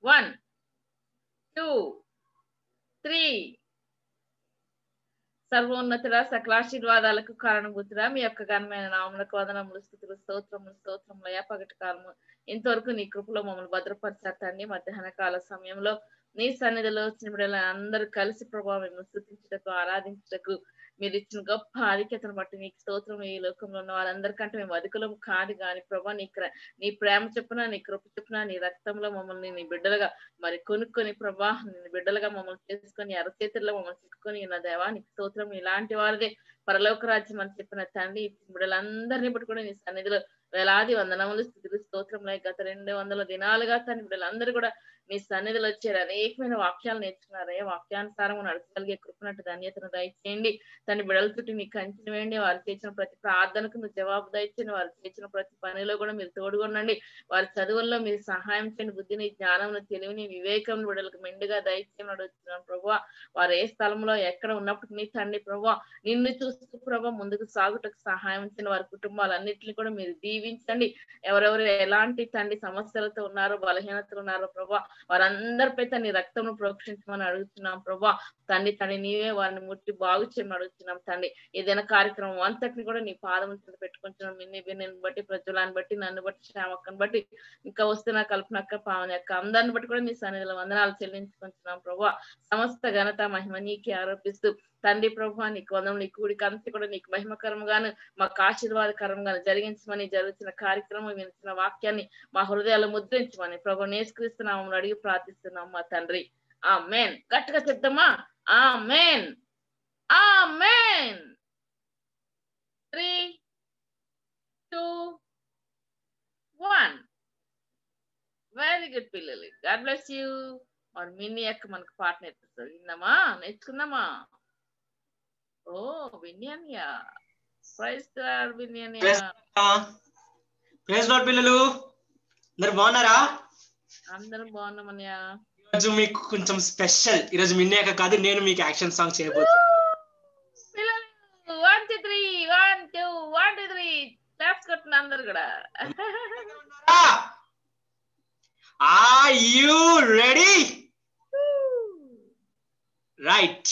1 2 3. సర్వోన్నతుడా, సకలాశీర్వాదాలకు కారణభూతుడా, మీ యొక్క ఘనమైన నామములకు వందనములు, స్తుతులు, స్తోత్రములయ్యా. పగటి కాలము ఇంతవరకు నీ కృపలో మమ్మల్ని భద్రపరచాతండి. మధ్యాహ్న కాల సమయంలో నీ సన్నిధిలో వచ్చిన బిడ్డలు అందరూ కలిసి ప్రభావం మిమ్మల్ని స్తుతించుటకు, ఆరాధించుటకు మీరు ఇచ్చిన గొప్ప ఆధిక్యతను బట్టి నీకు స్తోత్రం. ఈ లోకంలో ఉన్న వాళ్ళందరికంటే మేము అధికులం కాదు కానీ ప్రభా, నీ ప్రేమ చొప్పున, నీ కృప చొప్పున, నీ రక్తంలో మమ్మల్ని నీ బిడ్డలుగా మరి కొనుక్కొని ప్రభా, నీ బిడ్డలుగా మమ్మల్ని చేసుకొని అరచేతుల్లో మమ్మల్ని చిక్కుకొని ఉన్న దేవా నీకు స్తోత్రం. ఇలాంటి వారిదే పరలోక రాజ్యం అని చెప్పిన తండ్రి, బిడ్డలందరినీ బట్టి కూడా నీ సన్నిధిలో వేలాది వందనములు, స్తుతులు, స్తోత్రములు. గత 200 దినాలుగా తండ్రి బిడ్డలందరూ కూడా నీ సన్నిధిలో వచ్చారు. అనేకమైన వాక్యాలు నేర్చుకున్నారయ్యా. వాక్యానుసారం నడచగలిగే కృపనట్టు ధన్యతను దయచేయండి. తన బిడ్డల చుట్టూ నీకు కంచెను వేయండి. వారు చేసిన ప్రతి ప్రార్థనకు నువ్వు జవాబు దయచేయండి. వారు చేసిన ప్రతి పనిలో కూడా మీరు తోడుగొనండి. వారి చదువుల్లో మీరు సహాయం చేయండి. బుద్ధిని, జ్ఞానం, తెలివిని, వివేకం బిడ్డలకు మెండుగా దయచేయమని అడుగుతున్నాను ప్రభువా. వారు ఏ స్థలంలో ఎక్కడ ఉన్నప్పటికీ నీ తండ్రి ప్రభువా, నిన్ను చూస్తూ ప్రభా ముందుకు సాగుటకు సహాయం చేయండి. వారి కుటుంబాలన్నింటినీ కూడా మీరు దీవించండి. ఎవరెవరు ఎలాంటి తండ్రి సమస్యలతో ఉన్నారో, బలహీనతలు ఉన్నారో ప్రభా, వారందరిపై నీ రక్తంను ప్రోక్షించమని అడుగుతున్నాం ప్రభా. తండ్రి నీవే వారిని ముట్టి బాగు చేయమని అడుగుతున్నాం తండ్రి. ఏదైనా కార్యక్రమం అంతటిని కూడా నీ పాదములను పెట్టుకుంటున్నాం. నిన్ను బట్టి, ప్రజలను బట్టి, నన్ను బట్టి, శ్యామక్కను బట్టి, ఇంకా వస్తున్న కల్పనక్క, పావని అక్క అందరిని బట్టి కూడా నీ సన్నిధిలో వందనాలు చెల్లించుకుంటున్నాం ప్రభా. సమస్త ఘనత మహిమ నీకే ఆరోపిస్తూ తండ్రి ప్రభా నీకు వందనం, నీ కూడిక అంతా కూడా నీకు మహిమకరంగాను, మాకు ఆశీర్వాదకరంగాను జరిగించమని, జరుగుతున్న కార్యక్రమం, వినిచిన వాక్యాన్ని మా హృదయాలు ముద్రించమని ప్రభు నేర్చుక్రీస్తున్నామని అడిగి ప్రార్థిస్తున్నాం మా తండ్రి. ఆమేన్. గట్టిగా చెప్తామా? Amen, amen. 3 2 1. వెరీ గుడ్ పిల్లలు. God bless you. మరి మిన్ని అక్క మనకు పాట నేర్పిస్తారు. విన్నామా? నేర్చుకుందామా? ఓ విన్యాన్యా, ప్రైజ్ గాడ్ విన్యాన్యా. ప్రైజ్ లార్డ్ పిల్లలు, అందరూ బాగున్నారా? అందరం బాగున్నామన్యా. ఈరోజు మీకు కొంచెం స్పెషల్. ఈరోజు మిన్యాక కాదు, నేను మీకు యాక్షన్ సాంగ్ చేయబోతున్నాను. పిల్లలు 1 2 3 1 2 1 2 3 క్లాప్స్ కొట్టిన అందరు కూడా. Are you ready? Right.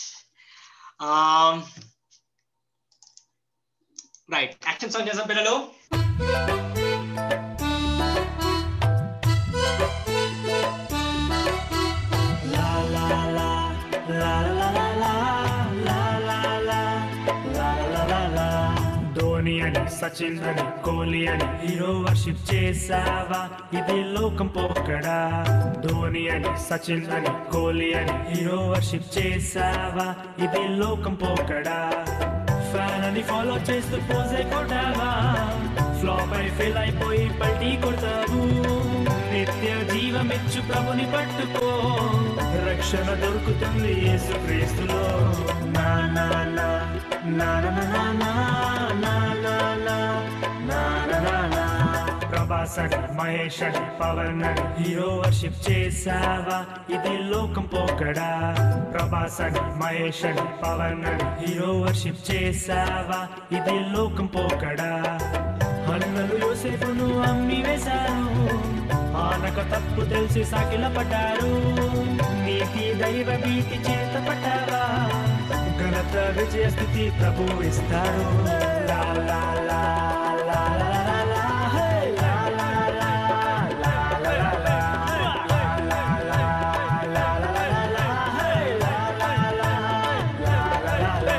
Right, action song చేద్దాం పిల్లలు. ధోని అని, సచిన్ అని, కోహ్లీ అని హీరో వర్షిప్ చేసావా? ఇది లోకం పోకడా. ధోని అని, సచిన్ అని, కోహ్లీ అని హీరో వర్షిప్ చేసావా? ఇది లోకం పోకడా. ఫ్యాన్ అని ఫాలో చేస్తూ పోజే కొట్టావా? ఫ్లాప్ అయి ఫెయిల్ అయిపోయి పల్టీ కొడతావు. నిత్య జీవమిచ్చు ప్రభుని పట్టుకో, రక్షణ దొరుకుతుంది యేసు క్రీస్తులో. నా నా నా నా నా నా నా నా నా నా నా నా నా. ప్రభాస్ అని, మహేష్ అని, పవన్ అని హీరో వర్షిప్ చేసావా? ఇది లోకం పోకడా. ప్రభాస్ అని, మహేష్ అని, పవన్ అని హీరో వర్షిప్ చేసావా? ఇది లోకం పోకడా. అన్నలు యోసేపును అమ్మి వేశారు, ఆనక తప్పు తెలిసి సాకిల పడ్డారు. నీతి దైవ భీతి చేత పట్టావా? ఘనత విజయ స్థితి ప్రభు ఇస్తారు. లా లా లా లా లా లా హే లా లా లా లా లా లా లా లా లా లా హే లా లా లా లా లా.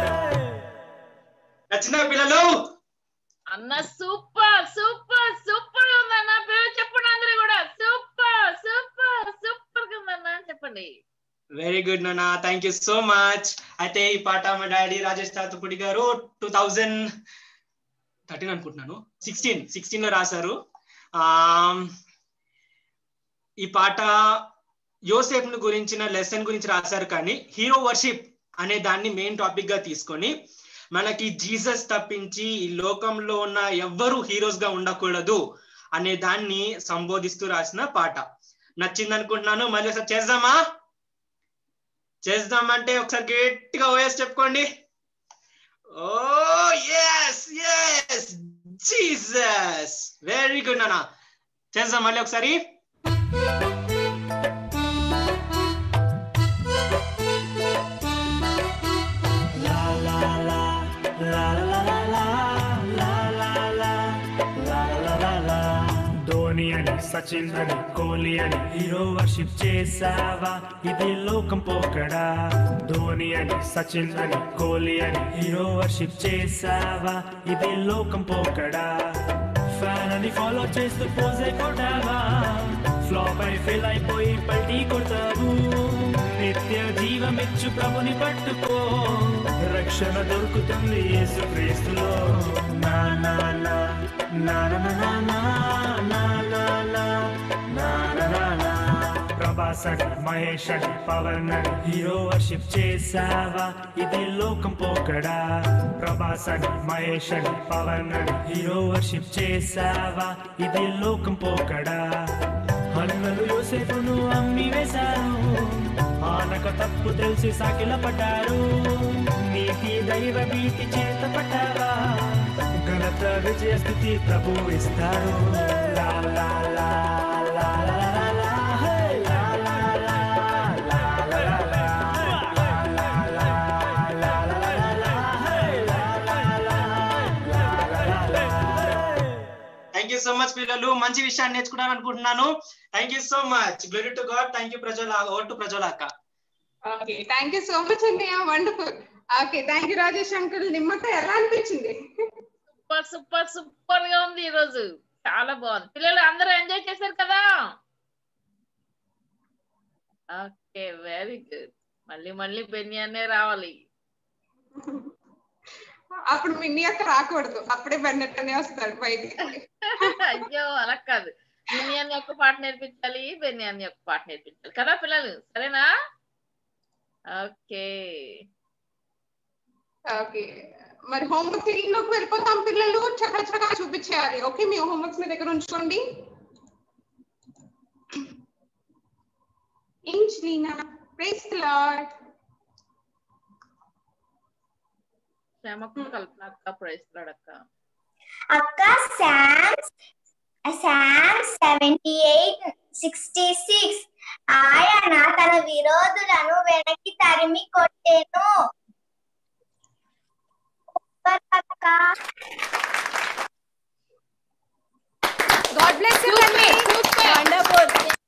నచ్చిన పిల్లలు? అన్న సూపర్ సూపర్ సూపర్ ఉందన్న. పేరు చెప్పండి అందరూ కూడా. సూపర్ సూపర్ సూపర్ గా ఉందన్న చెప్పండి. వెరీ గుడ్ నాన్న, థ్యాంక్ యూ సో మచ్. అయితే ఈ పాట మా డాడీ రాజేష్ తాతపూడి గారు 2013 అనుకుంటున్నాను, 16 లో రాశారు. ఈ పాట యోసేపును గురించిన లెసన్ గురించి రాశారు, కానీ హీరో వర్షిప్ అనే దాన్ని మెయిన్ టాపిక్ గా తీసుకొని మనకి జీసస్ తప్పించి ఈ లోకంలో ఉన్న ఎవ్వరూ హీరోస్ గా ఉండకూడదు అనే దాన్ని సంబోధిస్తూ రాసిన పాట. నచ్చింది అనుకుంటున్నాను. మళ్ళీ ఒకసారి చేద్దామంటే ఒకసారి గట్టిగా ఓఎస్ చెప్పుకోండి. Oh yes yes Jesus. Very good నాన్న. చేద్దాం మళ్ళీ ఒకసారి. సచిన్ అని కోహ్లీ అని హీరో వర్షిప్ చేసావా ఇది లోకం పోకడా ధోని అని సచిన్ అని కోహ్లీ అని హీరో వర్షిప్ చేసావా ఇది లోకం పోకడా ఫ్యాన్ అని ఫాలో చేస్తూ పోజే కొట్టావా ఫ్లాప్ అయి ఫెయిల్ అయిపోయి పల్టీ కొడతావు నిత్య జీవమిచ్చు ప్రభుని పట్టుకో రక్షణ దొరుకుతుంది యేసు క్రీస్తులో నా నా నా నా నా నా నా నా నా నా నా నా ప్రభాస్ అని మహేష్ అని పవన్ అని హీరో వర్షిప్ చేసావా ఇది లోకం పోకడా ప్రభాస్ అని మహేష్ అని పవన్ అని హీరో వర్షిప్ చేసావా ఇది లోకం పోకడా అన్నలు యోసేపును అమ్మి వేశారు ఆనక తప్పు తెలిసి సాకిల పడ్డారు నీతి దైవ భీతి చేత పట్టావా ఘనత విజయ స్థితి ప్రభు ఇస్తారు లా లా లా లా లా లా హే లా లా లా లా లా లా లా లా లా లా లా హే లా లా లా లా లా. థ్యాంక్ యూ సో మచ్ పిల్లలు, మంచి విషయాన్ని నేర్చుకున్నాను అనుకుంటున్నాను. Thank you so much. Glory to God. Thank you Prajwala. Over to Prajwala అక్క. Okay, thank you so much అండి. Wonderful. Okay, thank you Rajesh uncle. నిమ్మకాయ ఎలా అనిపించింది? సూపర్ సూపర్ సూపర్ గా ఉంది ఈ రోజు, చాలా బాగుంది. పిల్లలు అందరూ ఎంజాయ్ చేశారు కదా? Okay, very good. మళ్ళీ మళ్ళీ బెన్యానే రావాలి. అప్పుడు మిన్ని అక్క రాకూడదు, అప్పుడే బెన్నెట్టనే వస్తాడు బయటికి. అయ్యో అలా కాదు, బెన్యాన్ని ఒక పాట నేర్పించాలి, బెన్యాన్ని ఒక పాట నేర్పించాలి కదా పిల్లలు, సరేనా? ఓకే ఓకే, మరి హోంవర్క్ లోకి వెళ్ళిపోతాం పిల్లలు. చక్కగా చూపించేయాలి. ఓకే, మీ హోంవర్క్స్ మీ దగ్గర ఉంచుకోండి. Angelina, praise the Lord. శ్యామకు కల్పన అక్క, ప్రైజ్ ది లార్డ్ అక్క. అక్క Psalms 78:66 ఆయన తన విరోధులను వెనక్కి తరిమి కొట్టెను. God bless you, Tanvi. Wonderful.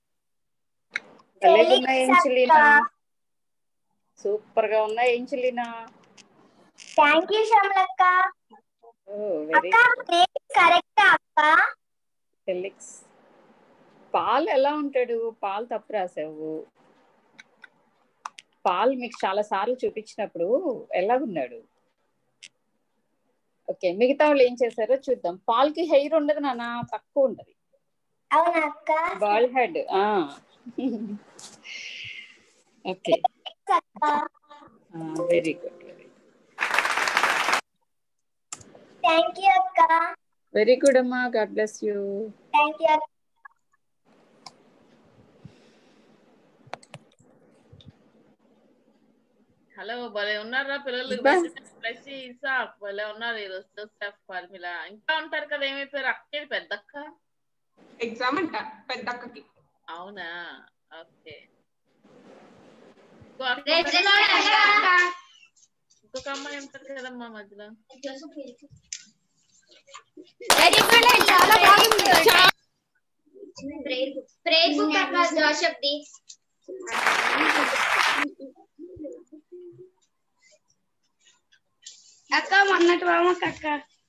Super గా ఉన్నాయి ఏంచెలినా. Thank you శ్యామలక్క. అక్క కరెక్ట్ అక్క. ఫెలిక్స్ పాల్ ఎలా ఉంటాడు? పాల్ తప్పు రాసావు. పాల్ మీకు చాలా సార్లు చూపించినప్పుడు ఎలాగున్నాడు? ఓకే, మిగతా వాళ్ళు ఏం చేశారో చూద్దాం. పాల్ కి హెయిర్ ఉండదు నాన్న, తక్కువ ఉంటది. అవునా అక్క? Ball head. Okay, very good. Thank you అక్క. వెరీ గుడ్ అమ్మా. God bless you. Thank you. Hello, భలే ఉన్నారా పిల్లలు? భలే ఉన్నారు ఈరోజు. జోసెఫ్, ఫార్మిలా ఇంకా ఉంటారు కదా. ఏమైపోయారు? అక్కేది పెద్దక్క. ఎగ్జామ్ అంట పెద్దక్కకి. అవునా? ఓకే. ఇంకొక అమ్మాయి ఉంటారు కదమ్మా మధ్యలో. చాలా బాగుంది. ప్రేయర్ బుక్ అక్క జోసెఫ్ ది. అక్క మొన్నటి వామక అక్క.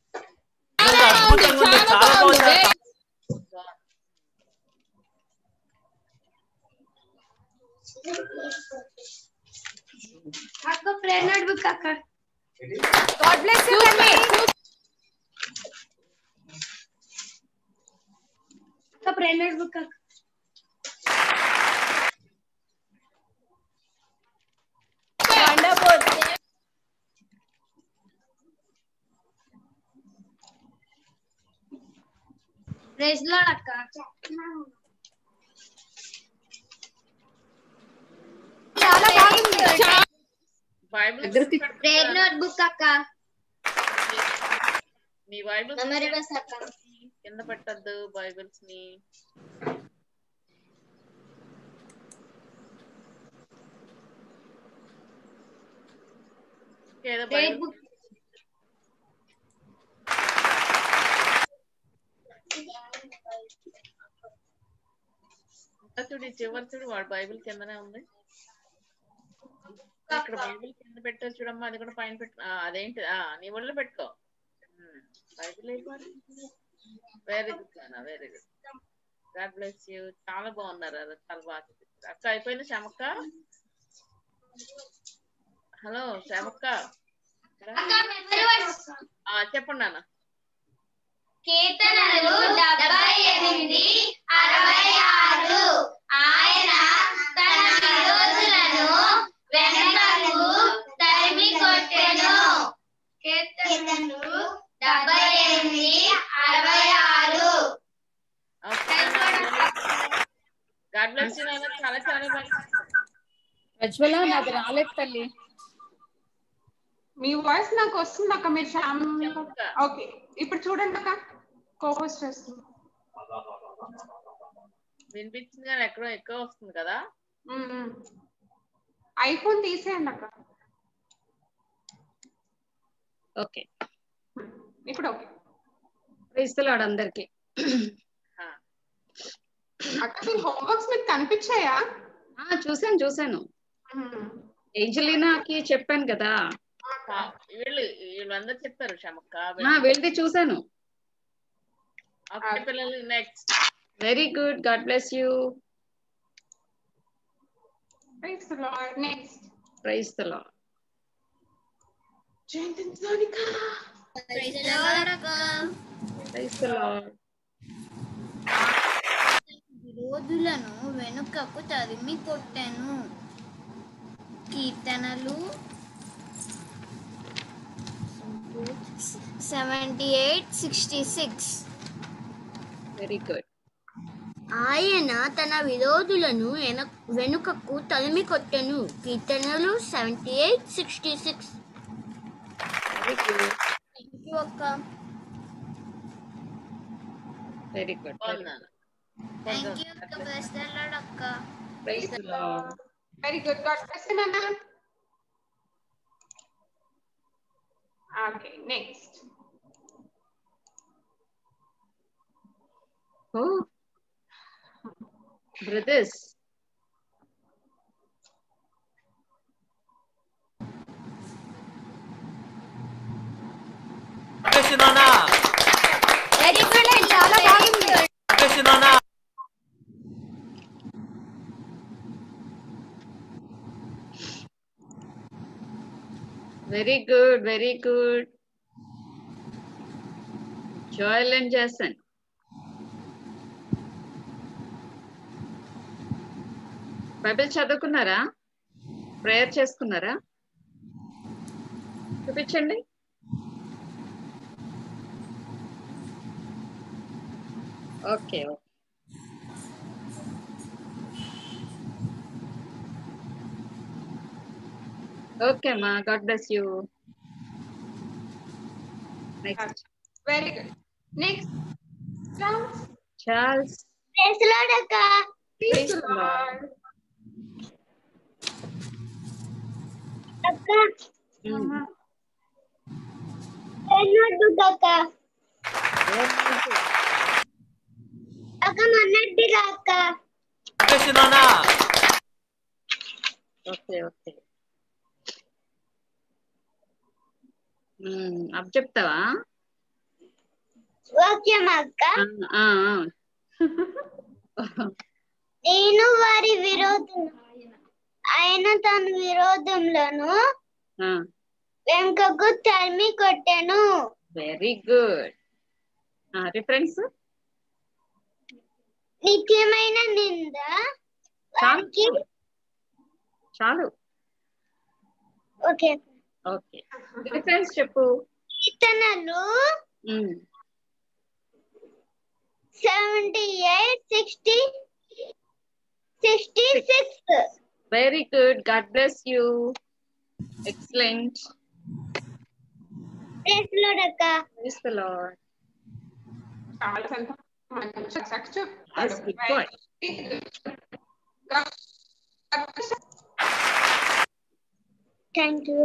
అక్క ప్రేయర్ బుక్ అక్క. God bless you, Tanvi. అక్క ప్రేయర్ బుక్ అక్క. Wonderful. ప్రైజ్ ది లార్డ్ అక్క. చాలా బాగుంది. బైబిల్ ప్రేయర్ నోట్ బుక్ అక్క. మీ బైబిల్ మెమరీ వర్స్ అక్క. కింద పెట్టద్దు బైబిల్స్ ని. Prayer book. చూడు చివరి చూడు వాడు బైబిల్ కిందనే ఉంది. ఇక్కడ బైబిల్ కింద పెట్టారు చూడమ్మా, అది కూడా పైన పెట్టు. అదేంటి నీ ఒళ్ళు పెట్టుకో. బైబిల్ అయిపోయి వెరీ గుడ్ అన్న, very good. God bless you. చాలా బాగున్నారు, అది చాలా బాగా చూపించారు. అక్క అయిపోయింది శ్యామక్క. హలో శ్యామక్క చెప్పండి నాన్న. కీర్తనలు 78:66 ఆయన తన విరోధులను వెనకకు తరిమి కొట్టెను. కీర్తనలు 78:66. గాడ్ బ్లెస్ యూ నాన్న, చాలా చాలా బాగా. ప్రజ్వల నాది రాలేదు తల్లి. మీ వాయిస్ నాకు వస్తుంది అక్క. మీరు ఓకే ఇప్పుడు చూడండి అక్క, కోహోస్ట్ చేస్తుంది. వినిపించింది కానీ ఎక్కడో ఎక్కువ వస్తుంది కదా. ఐఫోన్ తీసేయండి అక్క. ఓకే ఇప్పుడు ఓకే. ప్రైస్తలాడు అందరికి. అక్క మీ హోంవర్క్స్ మీకు కనిపించాయా? చూసాను. ఏంజలినాకి చెప్పాను కదా. వీళ్ళందరూ చెప్పారు శ్యామక్క. వీళ్ళది చూసాను. పిల్లలు next. Very good, God bless you. Praise the Lord. Next. Praise the Lord. జయంతినికా. ప్రైజ్ ది లార్డ్ అక్క. Praise the Lord. విరోధులను వెనుకకు తరిమి కొట్టెను. కీర్తనలు 78:66. Very good. ఆయన తన విరోధులను వెనుకకు తరిమి కొట్టెను. కీర్తనలు 78:66. Very good. థ్యాంక్ యూ అక్క. Very good. థ్యాంక్ యూ అక్క. ప్రైజ్ ది లార్డ్ అక్క. Praise the Lord. Very good. God bless you నాన్న. Okay next. Oh, brothers. Very good. చాలా బాగుంది. Very good, very good. Joel and Jason. Bible చదువుకున్నారా? Prayer చేసుకున్నారా? చూపించండి. Okay okay అమ్మా, God bless you. Next. Very good. Next. Charles. Praise the Lord అక్క. Praise the Lord. అక్క ఎన్నోట్ అక్క. అక్క మన్నట్టిగా అక్క. Okay okay. అప్ చెప్తావా? వాక్యం అక్క. నేను వారి విరోధం, ఆయన తన విరోధములను వెనుకకు తరిమి కొట్టెను. Very good. రిఫరెన్స్. నిత్యమైన నింద వారికి. చాలు. Okay okay. రిఫరెన్స్ చెప్పు. కీర్తనలు 78:66. Very good. God bless you. Excellent. Praise the Lord అక్క. Praise the Lord. చాలా మంచి చెప్తాడు. Yes, good boy. Thank you.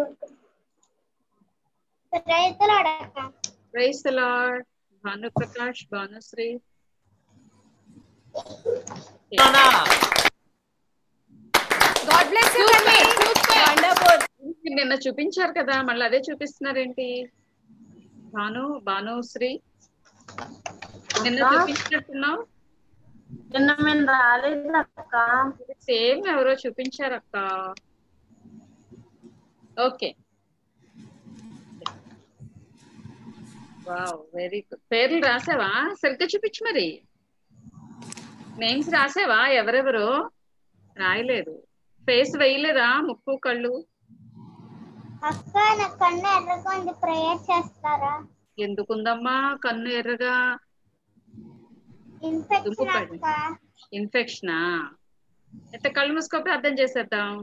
Praise the Lord అక్క. Praise the Lord. Bhanu Prakash, Bhanusri. God bless you కన్నీ. Wonderful. నిన్న చూపించారు కదా, మళ్ళీ అదే చూపిస్తున్నారేంటి? భానుశ్రీ నిన్న చూపించినట్టున్నావు. నిన్న మేము రాలేదు అక్క. సేమ్ ఎవరో చూపించారు అక్క. Okay, wow, very good. పేర్లు రాసావా? సరిగ్గా చూపించు మరి. నేమ్స్ రాసావా? ఎవరెవరో రాయలేదు. ఫేస్ వేయలేదా? ముక్కు కళ్ళు. అక్క నా కన్ను ఎర్రగా ఉంది, ప్రేయర్ చేస్తారా? ఎందుకుందమ్మా కన్ను ఎర్రగా? ఇన్ఫెక్షన్ అక్క. ఇన్ఫెక్షనా? అయితే కళ్ళు మూసుకోపోయి అర్థం చేసేద్దాం.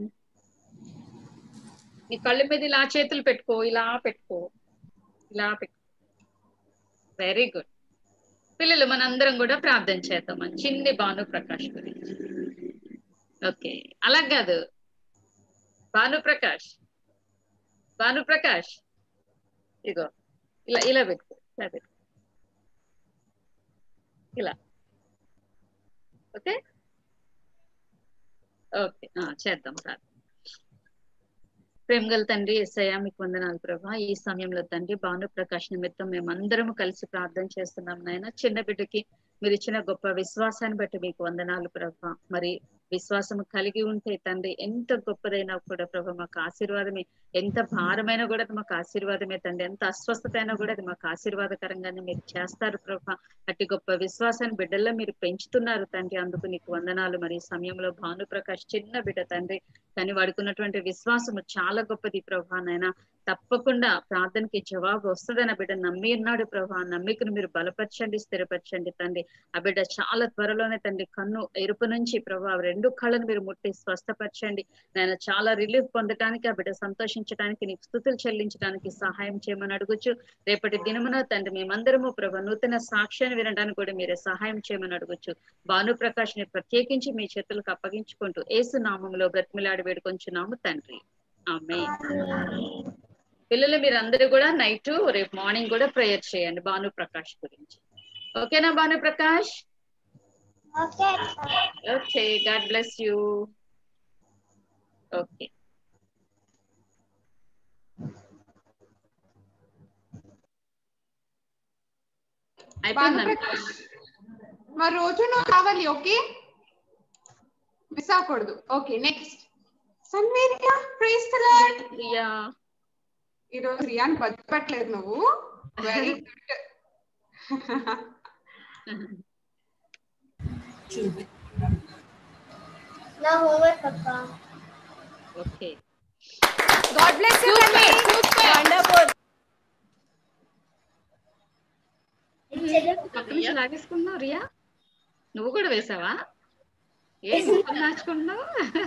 నీ కళ్ళ మీద ఇలా చేతులు పెట్టుకో, ఇలా పెట్టుకో, ఇలా పెట్టుకో. Very good. పిల్లలు మనందరం కూడా ప్రార్థన చేద్దాం చిన్ని భానుప్రకాష్ గురించి. ఓకే, అలా కాదు. భానుప్రకాష్ ఇగో ఇలా ఇలా పెట్టుకో, ఇలా పెట్టుకో, ఇలా. ఓకే ఓకే, చేద్దాం ప్రార్థన. ప్రేమగల తండ్రి యేసయ్య, మీకు వందనాలు ప్రభా. ఈ సమయంలో తండ్రి భానుప్రకాష్ నిమిత్తం మేమందరము కలిసి ప్రార్థన చేస్తున్నాం నాయన. చిన్న బిడ్డకి మీరు ఇచ్చిన గొప్ప విశ్వాసాన్ని బట్టి మీకు వందనాలు ప్రభా. మరి విశ్వాసం కలిగి ఉంటే తండ్రి ఎంత గొప్పదైనా కూడా ప్రభా మాకు ఆశీర్వాదమే. ఎంత భారమైనా కూడా అది మాకు ఆశీర్వాదమే తండ్రి. ఎంత అస్వస్థత అయినా కూడా అది మాకు ఆశీర్వాదకరంగానే మీరు చేస్తారు ప్రభా. అట్టి గొప్ప విశ్వాసాన్ని బిడ్డల్లో మీరు పెంచుతున్నారు తండ్రి. అందుకు నీకు వందనాలు. మరి ఈ సమయంలో భానుప్రకాష్ చిన్న బిడ్డ తండ్రి, కానీ వాడికి ఉన్నటువంటి విశ్వాసము చాలా గొప్పది ప్రభా. నాయన తప్పకుండా ప్రార్థనకి జవాబు వస్తుందని ఆ బిడ్డ నమ్మి ఉన్నాడు ప్రభా. నమ్మికను మీరు బలపరచండి, స్థిరపరచండి తండ్రి. ఆ బిడ్డ చాలా త్వరలోనే తండ్రి కన్ను ఎరుపు నుంచి ప్రభా 2 కళ్ళను మీరు ముట్టి స్వస్థపరచండి నాయన. చాలా రిలీఫ్ పొందడానికి, ఆ బిడ్డ సంతోషించడానికి, నీకు స్తుతులు చెల్లించడానికి సహాయం చేయమని అడుగుచు. రేపటి దినమున తండ్రి మేమందరము ప్రభా నూతన సాక్ష్యాన్ని వినడానికి కూడా మీరే సహాయం చేయమని అడుగుచు. భానుప్రకాష్ ని ప్రత్యేకించి మీ చేతులకు అప్పగించుకుంటూ యేసు నామములో బ్రతిమిలాడి వేడుకొంచున్నాము తండ్రి. ఆమేన్. పిల్లలు మీరందరూ కూడా నైట్ రేపు మార్నింగ్ కూడా ప్రేయర్ చేయండి భానుప్రకాష్ గురించి. ఓకేనా Bhanuprakash? Okay, God bless you. Okay, అయిపోయిందండి. మా రోజు నువ్వు కావాలి. ఓకే, మిస్ అవ్వకూడదు. ఓకే, నెక్స్ట్ సన్మేరియా. Praise the Lord. ప్రియా, ఈరోజు రియాన్ బతిపట్లేదు నువ్వు. Very good. నా హోంవర్క్ అక్క. ఓకే, గాడ్ బ్లెస్ యూ కన్నీ. వండర్ఫుల్. పక్క నుంచి లాగేసుకున్నావు రియా. నువ్వు కూడా వేసావా? నాచుకున్నావు.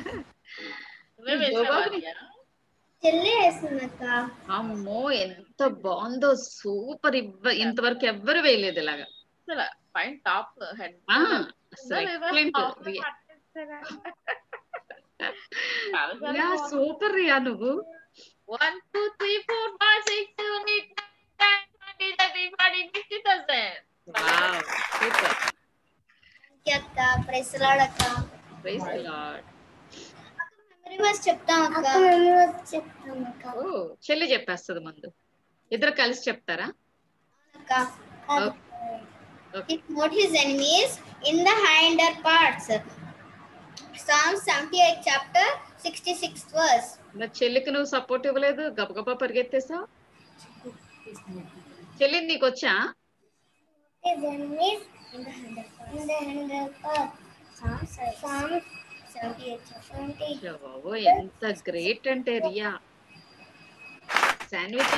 చెల్లి వేస్తుందక్క. అమ్మో ఎంత బాగుందో, సూపర్. ఇంతవరకు ఎవ్వరు వేయలేదు ఇలాగా. పైన టాప్ హెడ్ సూపర్ రియా నువ్వు. 1 2 3 4 5 6 7 8 9 10 20 30 40 సూపర్. అక్క ప్రైజ్ ది లార్డ్ అక్క. Praise the Lord. Memory verse చెప్తాం అక్క. మెమరీ వర్స్ చెప్తాం అక్క. ఓ, చెల్లి చెప్పేస్తుంది ముందు. ఇద్దరు కలిసి చెప్తారా? అక్క He smote his enemies in the hinder parts. Psalm 78 chapter 66th verse. మరి చెల్లికి నువ్వు సపోర్ట్ ఇవ్వలేదు, గబగబా పరిగెత్తేసావు. చెల్లి నీకు వచ్చా? His enemies in the hinder parts. Psalm 78 chapter. బాబు ఎంత గ్రేట్ అంటే Riya. Sandwich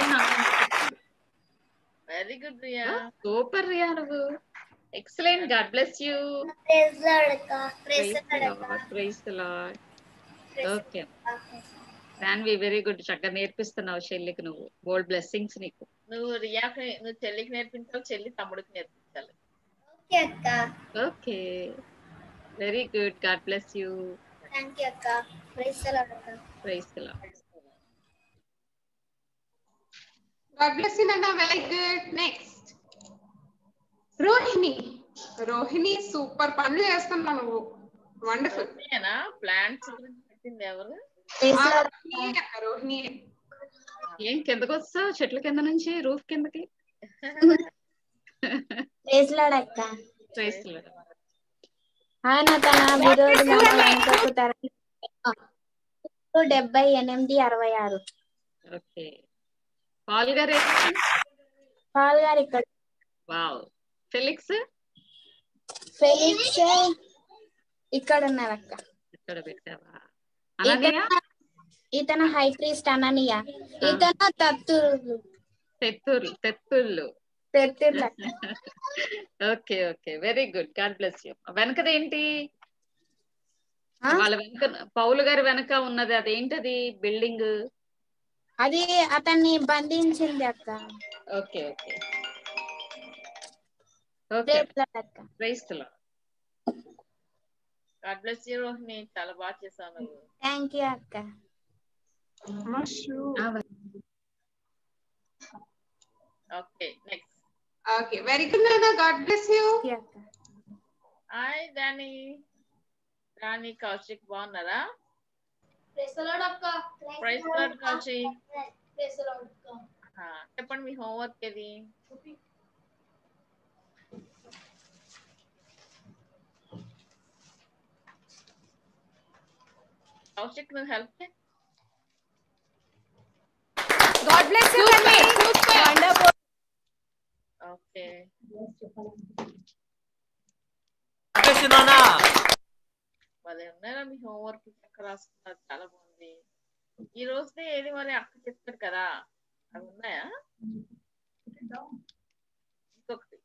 very good Riya. Super Riya నువ్వు. Excellent. God bless you. Praise the Lord అక్క. Praise the Lord అక్క. Praise the Lord. Okay Shanvi, very good. చక్కగా నేర్పిస్తున్నావు చెల్లికి నువ్వు. గోల్డ్ బ్లెస్సింగ్స్ నీకు. నువ్వు రియాకి, నువ్వు చెల్లికి నేర్పించాలి, చెల్లి తమ్ముడికి నేర్పించాలి. ఓకే అక్క. Okay, very good. God bless you. Thank you అక్క. ప్రైజ్ ది లార్డ్ అక్క. Praise the Lord. God bless you, Nana. Very good. Next. Rohini. Rohini super పనులు చేస్తున్నావు నువ్వు. వండర్ఫుల్. ప్లాంట్స్ గురించి పెట్టింది ఎవరు? రోహిణి. ఏం కిందకు వస్తావు చెట్ల కింద నుంచి రూఫ్ కిందకి? ఆయన తన విరోధులను వెనుకకు తరలి 78-66. ఓకే. పాల్ గారు ఇక్కడ. వావ్. ఫెలిక్స్ ఇక్కడ ఉన్నారక్క. ఇక్కడ పెట్టావా? అననీయ ఇతను హై ప్రీస్ట్ అననీయ. ఇతను తెత్తుళ్ళు. Okay okay, very good, God bless you. వెనకదేంటి? వాళ్ళ వెనక పౌలు గారి వెనక ఉన్నది అదేంటది బిల్డింగ్? అది అతన్ని బంధించింది అక్క. Okay okay okay. Praise the Lord. God bless you Rohini, చాలా బాగా చేసావు నువ్వు. థ్యాంక్ యూ అక్క. Okay next. Okay, very good నాన్న, గాడ్ బ్లెస్ యూ. హాయ్ దాని కౌశిక్, బాగున్నారా? Praise Lord Kaushik. చెప్పండి మీ హోంవర్క్ ఏది? కౌశిక్ నువ్వు హెల్ప్ చే. God bless you Tanvi. Wonderful. Okay. భలే ఉన్నారా మీ హోంవర్క్, చక్కగా రాసుకున్నారు, చాలా బాగుంది. ఈ రోజునే ఏది మరి అక్క చెప్పారు కదా, అవి ఉన్నాయా? ఇంకొకటి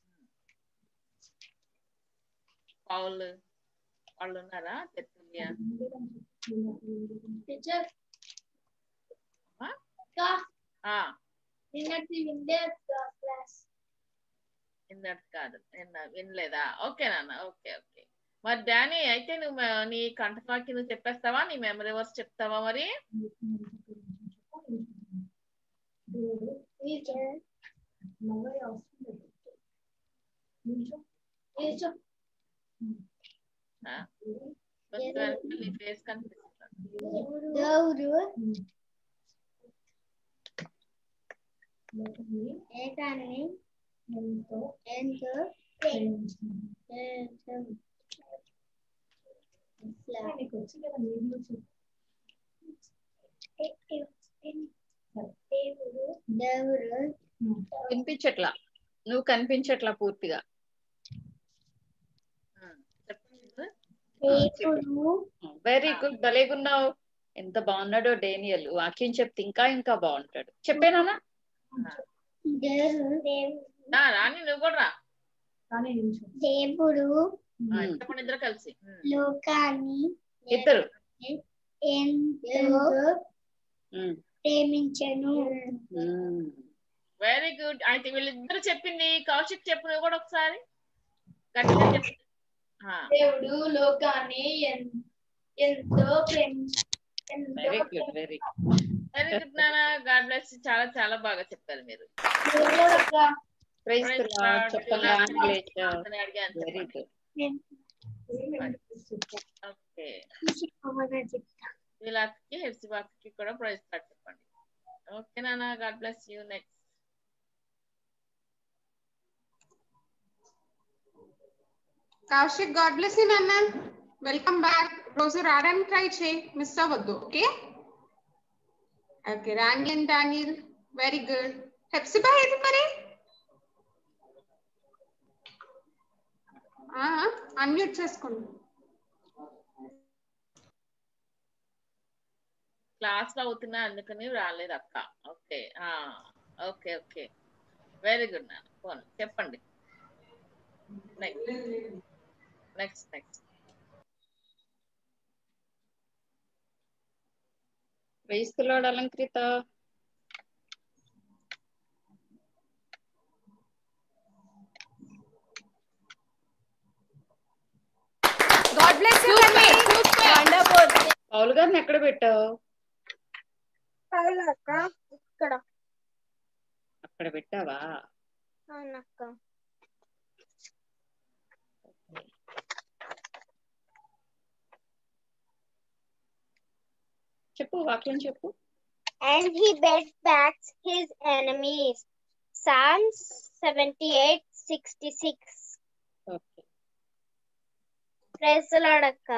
పౌల్ వాళ్ళు ఉన్నారా? తెత్తులియా నిన్నటి కాదు, వినలేదా? ఓకే నాన్న, ఓకే ఓకే. మరి డానీ అయితే నువ్వు నీ కంఠపాకి నువ్వు చెప్పేస్తావా? నీ మెమరీ వర్స్ చెప్తావా మరి? నీ ఫేస్ కనిపిస్తుంది. వినిపించట్లా, నువ్వు కనిపించట్లా పూర్తిగా. వెరీ గుడ్, భలేగున్నావు. ఎంత బాగున్నాడో డేనియల్. వాక్యం చెప్తే ఇంకా ఇంకా బాగుంటాడు. చెప్పేనా? రాని నువ్వు కూడా రా. దేవుడు చెప్పండి ఇద్దరు కలిసి. లోకాన్ని ఇద్దరు ఎంతో ప్రేమించెను. Very good. అయితే వీళ్ళిద్దరు చెప్పింది కౌశిక్ చెప్పు నువ్వు కూడా ఒకసారి గట్టిగా చెప్పు. దేవుడు లోకాన్ని ఎంతో ప్రేమించాడు. Very good, very very good నాన్న, గాడ్ బ్లెస్. చాలా చాలా బాగా చెప్పారు మీరు. Praise the Lord. చెప్పండి. Very good. ఓకే, వీళ్ళకి హెర్సిబాకి కూడా ప్రైజ్ కార్డ్ చెప్పండి. ఓకే నాన్న, God bless you. Next Kaushik, God bless you నాన్న, వెల్కమ్ బ్యాక్. రోజు రావడానికి ట్రై చేయి, మిస్ అవ్వద్దు. Okay okay. రాంగిన్ డానియల్, వెరీ గుడ్. హెప్సిబా ఏది మరి? అన్మ్యూట్ చేసుకోండి. క్లాస్ లో అవుతున్నా అందుకని రాలేదు అక్క. Okay okay okay, very good నాన్న. చెప్పండి next. Praise the Lord Alankrita. God bless you Tanvi. Wonderful. Paul గారిని ఎక్కడ పెట్టావు? అక్కడ పెట్టావా? అవునక్క. చెప్పు వాక్యం చెప్పు. And he beat back his enemies. Psalms 78:66. Okay, Praise the Lord, akka.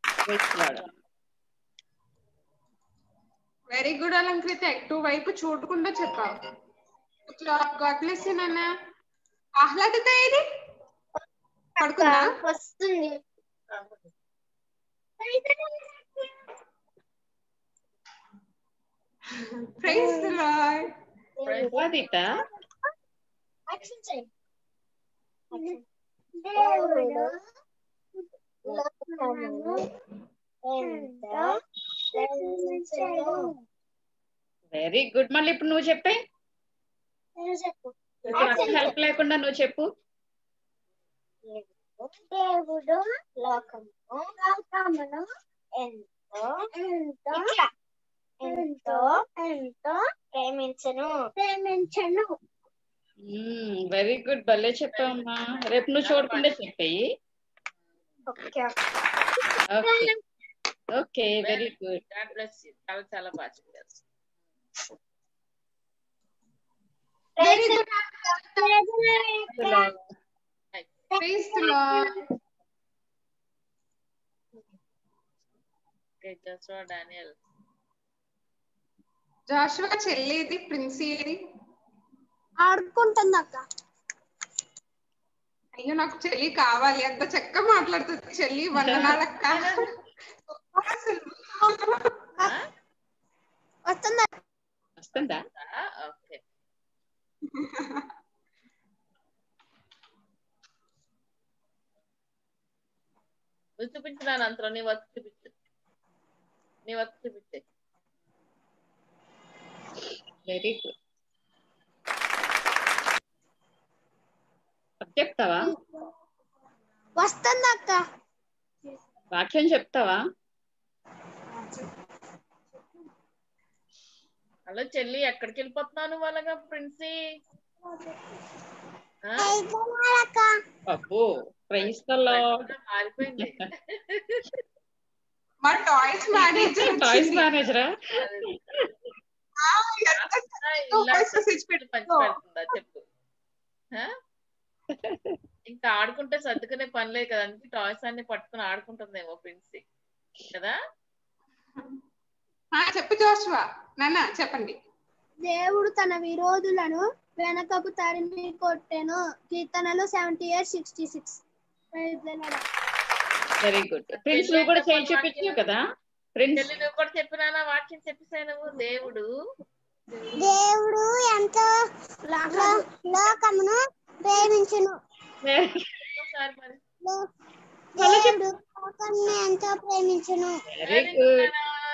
Very good Alankrita. ఎక్కువ వైపు చూడకుండా చెప్పావు. గాడ్ బ్లెస్ యు నాన్న. ఆహ్లాదిత ఏది పడుకుందా? వస్తుంది. Praise the Lord. Ahladita action చేయి. దేవుడు లోకమును ఎంతో ప్రేమించెను. Very good. మళ్ళీ ఇప్పుడు నువ్వు చెప్పే. చెప్పు. హెల్ప్ లేకుండా నువ్వు చెప్పు. దేవుడు లోకమును ఎంతో ఎంతో ఎంతో ఎంతో ప్రేమించెను. వెరీ గుడ్, భలే చెప్పావమ్మా. రేపు నువ్వు చూడకుండా చెప్పేయి. Okay okay okay, very good. God bless you. చాలా చాలా బాగా చెప్పారు. Very good. Praise the Lord. Okay, Joshua Daniel. Joshua చెల్లేది, ప్రిన్సీ ఏది? ఆడుకుంటుంది అక్క. అయ్యో నాకు చెల్లి కావాలి. అంత చక్కగా మాట్లాడుతుంది చెల్లి. వందనాలక్క. వస్తుందా? ఓకే, నువ్వు చూపించినాను అంతలో నీ వర్క్ చూపించు. నీ వర్క్ చూపించే. Very good. చెప్తావా? వస్తుంది అక్క. వాక్యం చెప్తావా? హలో చెల్లి, ఎక్కడికి వెళ్ళిపోతున్నావు నువ్వు అలాగా? ప్రిన్సీ అబ్బో, ప్రైజ్ ద లార్డ్. మారిపోయింది. మా టాయ్స్ మేనేజర్ టాయ్స్ మేనేజరా? పంచిపెడుతుందా చెప్పు. ఇంకా ఆడుకుంటే సర్దుకునే పనిలే కదండి. టాయ్స్ అన్ని పట్టుకుని ఆడుకుంటుందేమో ప్రిన్సీ కదా. చెప్పు జోషువా. నాన్న చెప్పండి. దేవుడు తన విరోధులను వెనకకు తరిమి కొట్టెను. కీర్తనలు 78:66. Very good. ప్రిన్స్ నువ్వు కూడా చేయి చూపించు కదా. ప్రిన్స్ చెల్లి నువ్వు కూడా చెప్పినా వాక్యం చెప్పేసాయి నువ్వు. దేవుడు ఎంతో లోకమును ప్రేమించును. ఒకసారి మరి. దేవుడు లోకమును ఎంతో ప్రేమించును. Very good.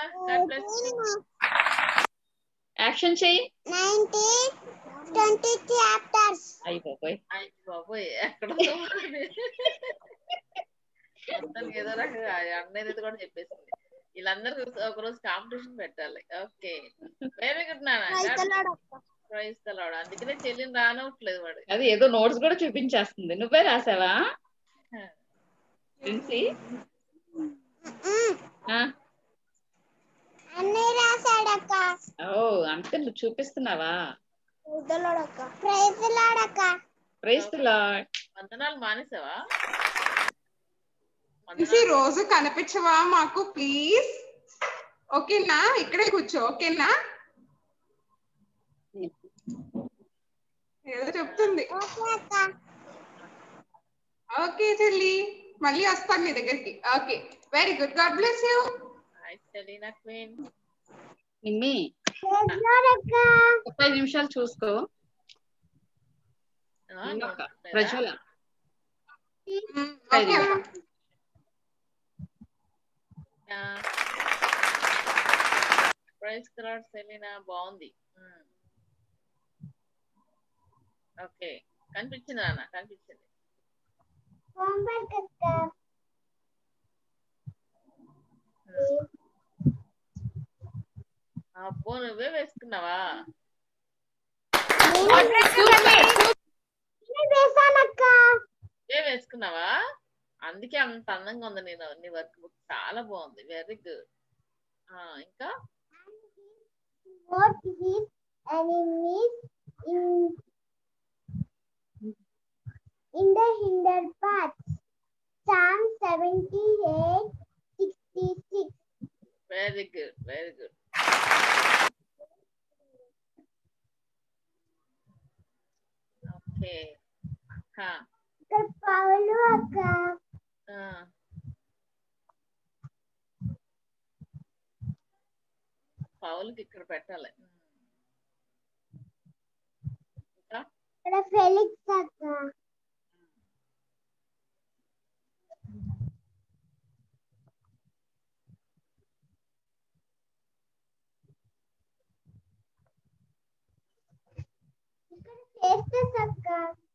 యాక్షన్ చెయ్యి. 19-20 చాప్టర్స్. అయ్యి బాబోయ్. అయ్యి బాబోయ్, ఎక్కడ మొత్తం ఏదో రకంగా అన్నది కూడా చెప్పేసింది. వీళ్ళందరూ ఒకరోజు కాంపిటీషన్ పెట్టాలి. ఓకే, వెరీ గుడ్ నాన్న. Praise the Lord. అందుకనే చెల్లిని రానవట్లేదు వాడు. అది ఏదో నోట్స్ కూడా చూపించేస్తుంది. నువ్వే రాసావా ప్రిన్సీ? అన్నీ రాశాడక్క. ఓ, అంటే నువ్వు చూపిస్తున్నావా? ప్రైజ్ ది లార్డ్ అక్క. Praise the Lord. వందనాలు మానేసావా? రోజు కనిపించవా మాకు ప్లీజ్? ఓకేనా? ఇక్కడే కూర్చో. ఓకేనా? ఏదో చెప్తుంది. ఓకే చెల్లి, మళ్ళీ వస్తాను నీ దగ్గరికి. Okay, very good. God bless you. Selina queen. Nimmi ఒక 5 నిమిషాలు చూసుకో. Prajwala praise the Lord. Selina బాగుంది. ఓకే, కనిపించింది నాన్న, కనిపించింది. అబ్బో, నువ్వే వేసుకున్నావా? వేసుకున్నావా? అందుకే అంత అందంగా ఉంది. నీ వర్క్ బుక్ చాలా బాగుంది. Very good. ఇంకా fought his enemies in the hinder parts. Psalm 78:66. Very good, very good. Okay. ఇక్కడ పౌలు అక్క పౌలుకి ఇక్కడ పెట్టాలి. ఇక్కడ ఫెలిక్స్ అక్క. ఇక్కడ ఫెస్టస్ అక్క.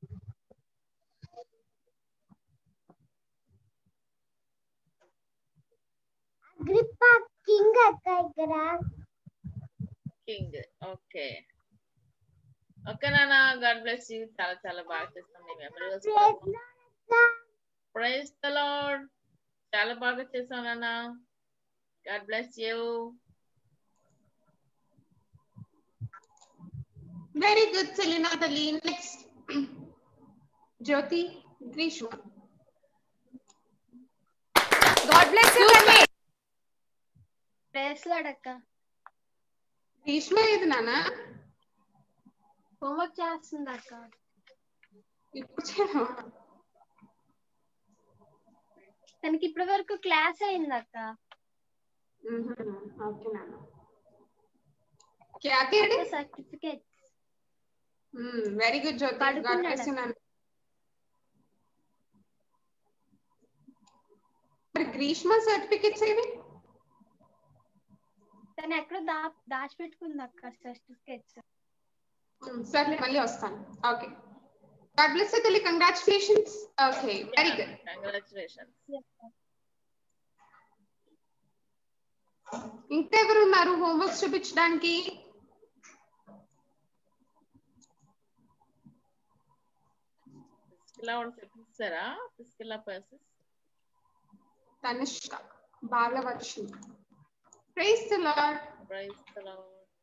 అగ్రిప్పా కింగ్ అక్క. ఇక్కడ కింగ్. ఓకే ఓకే నాన్న, గాడ్ బ్లెస్ యూ. చాలా చాలా బాగా చేస్తాం. మీ మెమరీ ప్రైజ్ ది లార్డ్. చాలా బాగా చేస్తాం నాన్న. God bless you. Very good Selina తల్లి. Next Jyoti Grishma. God bless you తల్లి. ప్రైజ్ లార్డ్ అక్క. గ్రీష్మ ఏది నాన్న? హోంవర్క్ చేస్తుంది అక్క. ఇప్పుడు చేయడం తనకి ఇప్పటి వరకు క్లాస్ అయింది అక్క. ఓకే నాన్న. क्या कह रहे? Certificate. Very good Jyoti. God bless you नाना. మరి గ్రీష్మ సర్టిఫికెట్స్ ఏవి? తను ఎక్కడ దాచిపెట్టుకుంది అక్క సర్టిఫికెట్స్. సర్లే మళ్ళీ వస్తాను. ఓకే. గాడ్ బ్లెస్ యూ తల్లి. Congratulations. Okay very good. Congratulations. ఇంకెవరు ఉన్నారు హోంవర్క్ చూపించడానికి? చూపిస్తారా? Physical persons Tanishka, Balavarshini. Praise the Lord. Praise the Lord.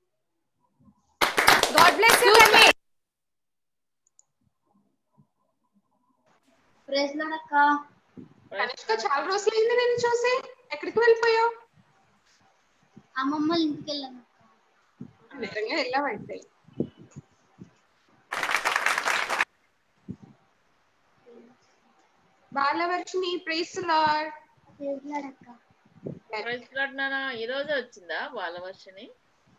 God bless you తల్లి. ప్రైజ్ లార్డ్ అక్క. తనిష్క, చాలా రోజులైంది నేను చూసి. ఎక్కడికి వెళ్ళిపోయావు? అమ్మమ్మ ఇంటికి వెళ్ళాను. నిజంగా వెళ్ళావంటే. Balavarshini. Praise the Lord. Praise Lord అక్క. ప్రైజ్ లార్డ్ నాన్న. ఈ రోజే వచ్చిందా బాలవర్షిణి?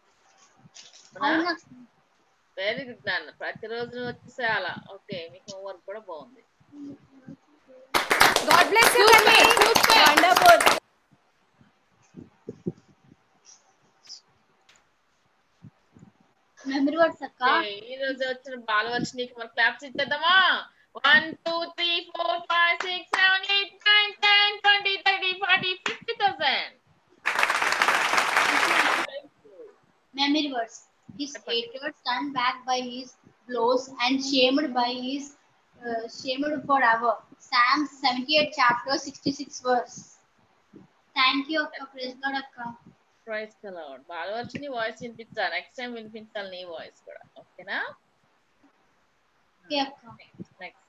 వెరీ గుడ్ నాన్న. ప్రతిరోజు వచ్చేసేయాలా. ఓకే, మీకు హోంవర్క్ కూడా బాగుంది. గాడ్ బ్లెస్ యూ తల్లి. వండర్ఫుల్. మెమరీ వర్డ్స్ అక్క. ఈ రోజు వచ్చిన బాలవర్షినికి మరి క్లాప్స్ ఇచ్చేద్దామా? 1 2 3 4 5 6 7 8 9 10 20 30 40 50,000. Memory words. His hatred turned back by his blows and shamed forever. Psalm 78 chapter 66 verse. Thank you akka. Praise God akka. Praise the Lord. Balavarshini voice వినిపించా. Next time వినిపించాలి నీ వాయిస్ కూడా. ఓకేనా? Okay akka. Next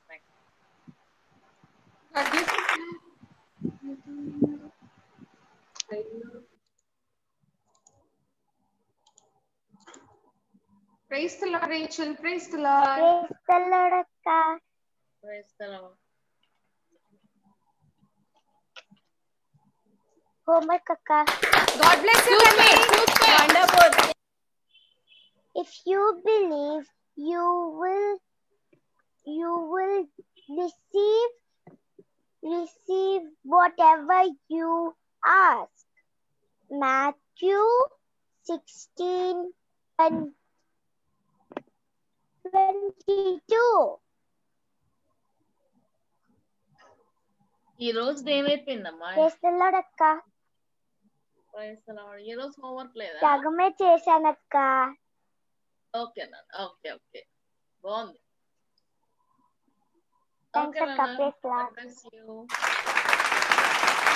Praise the Lord, Rachel. Praise the Lord. Praise the Lord akka. Praise the Lord. Homework akka. God bless you తల్లి. Wonderful. If you believe, you will receive whatever you ask. Matthew 16:22. ఈ రోజు ఏమైపోయిందమ్మా? Praise the Lord అక్క. Praise the Lord. ఈ రోజు homework లేదా? సగమే చేశానక్క. Okay నాన్న. ఓకే బాగుంది. Thanks అక్క. Praise the Lord. Bless you.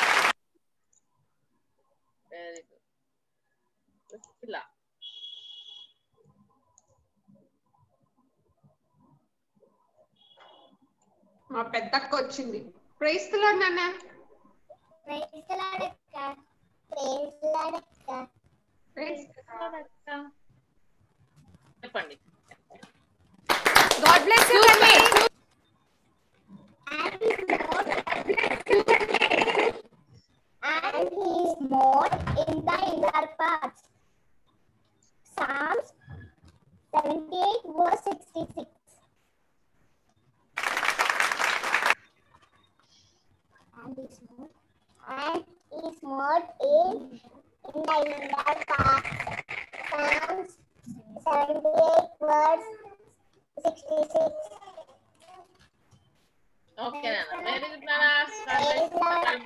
Very good. Priscilla. మా పెద్దక్క వచ్చింది. ప్రైజ్ ది లార్డ్ నాన్న. ప్రైజ్ ది లార్డ్ అక్క. ప్రైజ్ ది లార్డ్ అక్క. ప్రైజ్ ది లార్డ్ అక్క. చెప్పండి. గాడ్ బ్లెస్ యు తల్లి. And he is more in the inner parts. Psalms 78 verse 66. And is more in the inner parts. Psalms 78 verse 66. Okay నాన్న, very good నాన్న.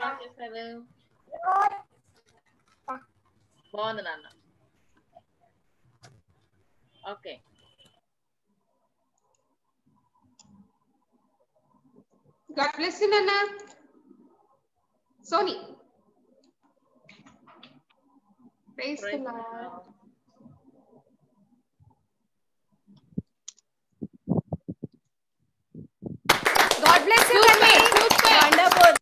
బాగుంది నాన్న. Okay, God bless you నాన్న. Soni. Praise the Lord. God bless you తల్లి. Wonderful.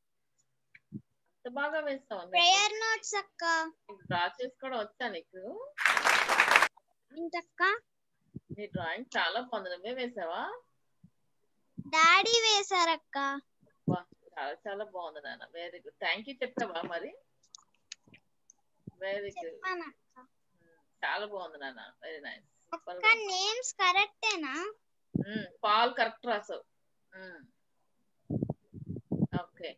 బాగా వేస్తావు. Prayer notes అక్క. Draw చేసుకోవడం వచ్చా నీకు? ఇంతక్క నీ డ్రాయింగ్ చాలా బాగుంది. నువ్వే వేసావా? డాడీ వేశారక్క. వా, చాలా చాలా బాగుంది నాన్న. Very good. థ్యాంక్ యూ చెప్పావా మరి? Very good. చాలా బాగుంది నాన్న. Very nice. అక్క నేమ్స్ కరెక్టేనా? పాల్ కరెక్ట్ రాసావు. ఓకే,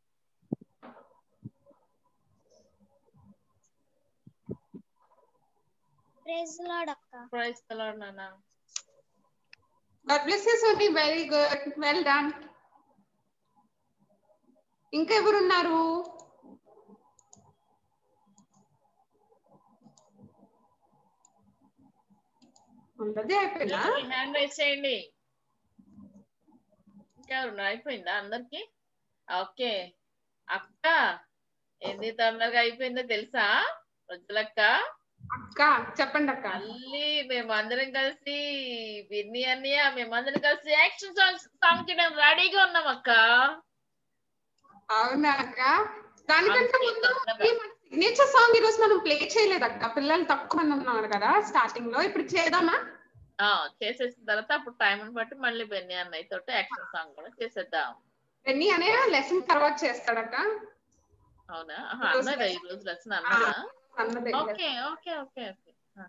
ప్రైజ్ ది లార్డ్ అక్క. ప్రైజ్ ది లార్డ్ నాన్న. God bless you Soni. Very good, well done. ఇంకా ఎవరున్నారు? ఉండదే అయిపోయిందా? హ్యాండ్ రైజ్ చేయండి. ఇంకెవరు? అయిపోయిందా అందరికి? ఓకే అక్క, ఎన్ని తొందరగా అయిపోయిందో తెలుసా రోజులక్క? అక్క చెప్పండి అక్క. మళ్ళీ మేమందరం కలిసి బిర్ని అన్నయ్య మేమందరం కలిసి యాక్షన్ సాంగ్ చేయడం రెడీగా ఉన్నాం అక్క. అవునా అక్క? దానికంటే ముందు సిగ్నేచర్ సాంగ్ ఈ రోజు మనం ప్లే చేయలేదు అక్క. పిల్లలు తక్కువ మంది ఉన్నారు కదా స్టార్టింగ్ లో. ఇప్పుడు చేద్దామా? చేసేసిన తర్వాత అప్పుడు టైం బట్టి మళ్ళీ బెన్నీ అన్నయ్య తోటి యాక్షన్ సాంగ్ కూడా చేసేద్దాం. బెన్నీ అనే లెసన్ తర్వాత చేస్తాడక్క. అవునా? అన్నదా ఈ రోజు లెసన్? అన్నదా? అన్నదే. Okay okay okay okay.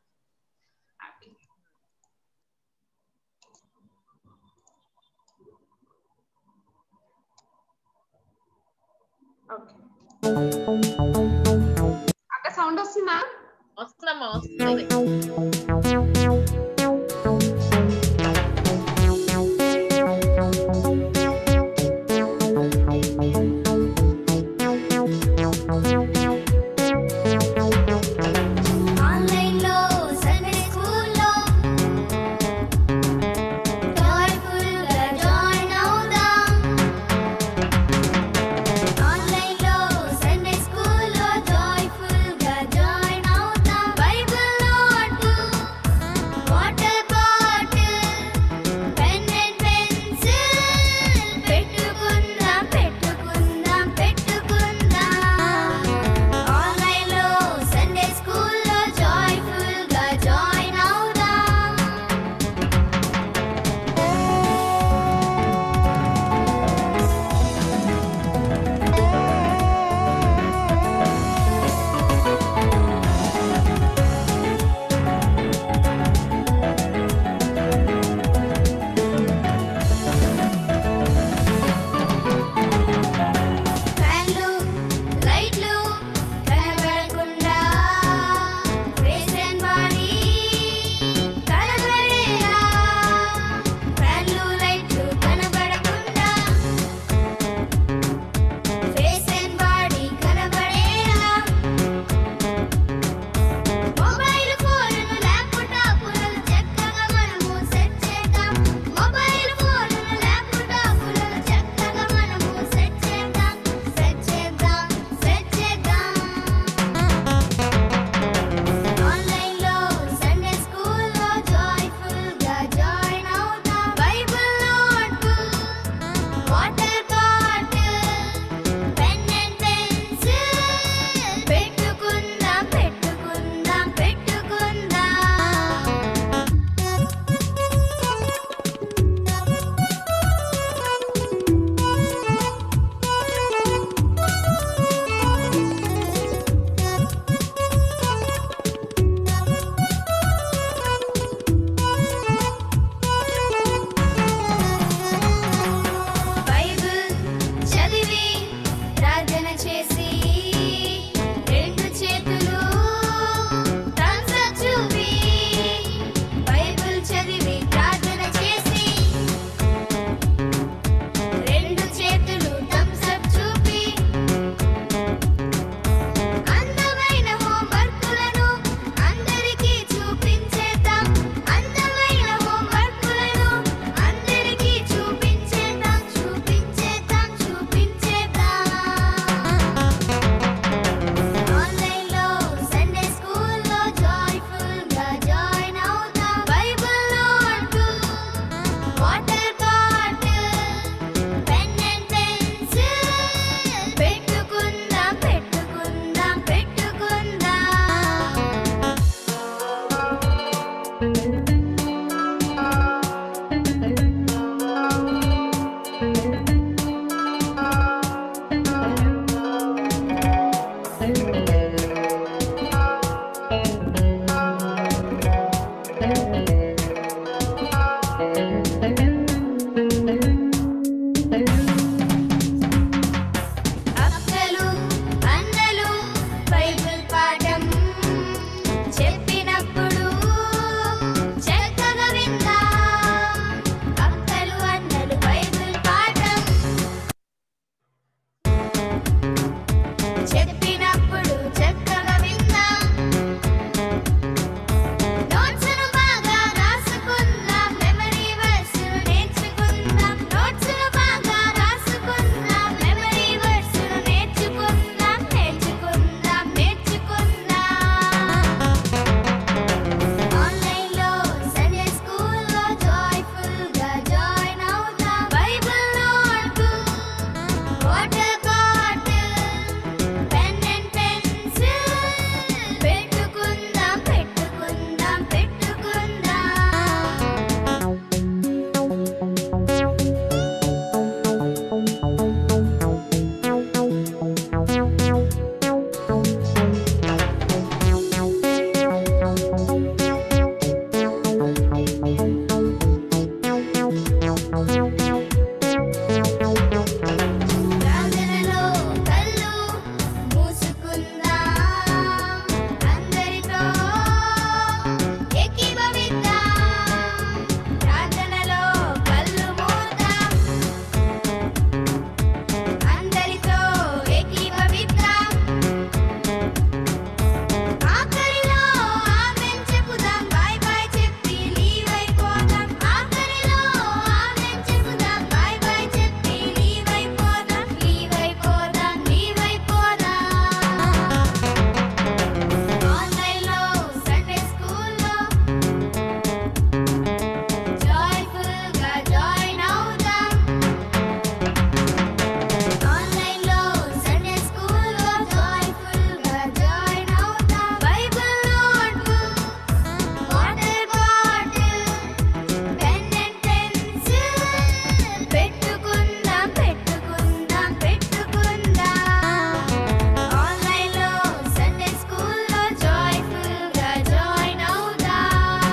అక్క సౌండ్ వస్తుందా? వస్తుందమ్మా, వస్తుంది. Bible note water bottle pen and pencil పెట్టుకుందాం పెట్టుకుందాం పెట్టుకుందాం బైబిల్ చదివి ప్రార్థన చేసి రెండు చేతులు థమ్స్ అప్ చూపి బైబిల్ చదివి ప్రార్థన చేసి రెండు చేతులు థమ్స్ అప్ చూపి అందమైన హోంవర్కులను అందరికీ చూపించేద్దాం అందమైన హోంవర్కులను అందరికీ చూపించేద్దాం చూపించేద్దాం చూపించేద్దాం ఆన్లైన్లో సండే స్కూల్లో జాయ్ఫుల్ గా జాయిన్ అవుదాం బైబిల్లో అంటూ water bottle pen and pencil పెట్టుకుందాం పెట్టుకుందాం పెట్టుకుందాం అక్కలు అన్నలు బైబిల్ పాఠం చెప్పినప్పుడు చక్కగా విందాం అక్కలు అన్నలు బైబిల్ పాఠం చెప్పినప్పుడు చక్కగా విందాం నోట్స్ను బాగా రాసుకుందాం మెమరీ వర్స్ను నేర్చుకుందాం నోట్స్ను బాగా రాసుకుందాం మెమరీ వర్స్ను నేర్చుకుందాం నేర్చుకుందాం నేర్చుకుందాం ఆన్లైన్లో సండే స్కూల్లో జాయ్ఫుల్ గా జాయిన్ అవుదాం బైబిల్లో అంటూ water bottle pen and pencil పెట్టుకుందాం పెట్టుకుందాం పెట్టుకుందాం ప్రార్థనలో కళ్ళు మూసుకుందాం అందరితో ఏకీభవిద్దాం ప్రార్థనలో కళ్ళు మూద్దాం అందరితో ఏకీభవిద్దాం ఆఖరిలో ఆమేన్ చెప్పుదాం బాయ్ బాయ్ చెప్పి లీవ్ అయిపోదాం ఆఖరిలో ఆమేన్ చెప్పుదాం బాయ్ బాయ్ చెప్పి లీవ్ అయిపోదాం లీవ్ అయిపోదాం లీవ్ అయిపోదాం ఆన్లైన్లో సండే స్కూల్లో జాయ్ఫుల్ గా జాయిన్ అవుదాం ఆన్లైన్లో సండే స్కూల్లో జాయ్ఫుల్ గా జాయిన్ అవుదాం బైబిల్లో అంటూ water bottle pen and pencil పెట్టుకుందాం పెట్టుకుందాం పెట్టుకుందాం ఆన్లైన్లో సండే స్కూల్లో జాయ్ఫుల్ గా జాయిన్ అవుదాం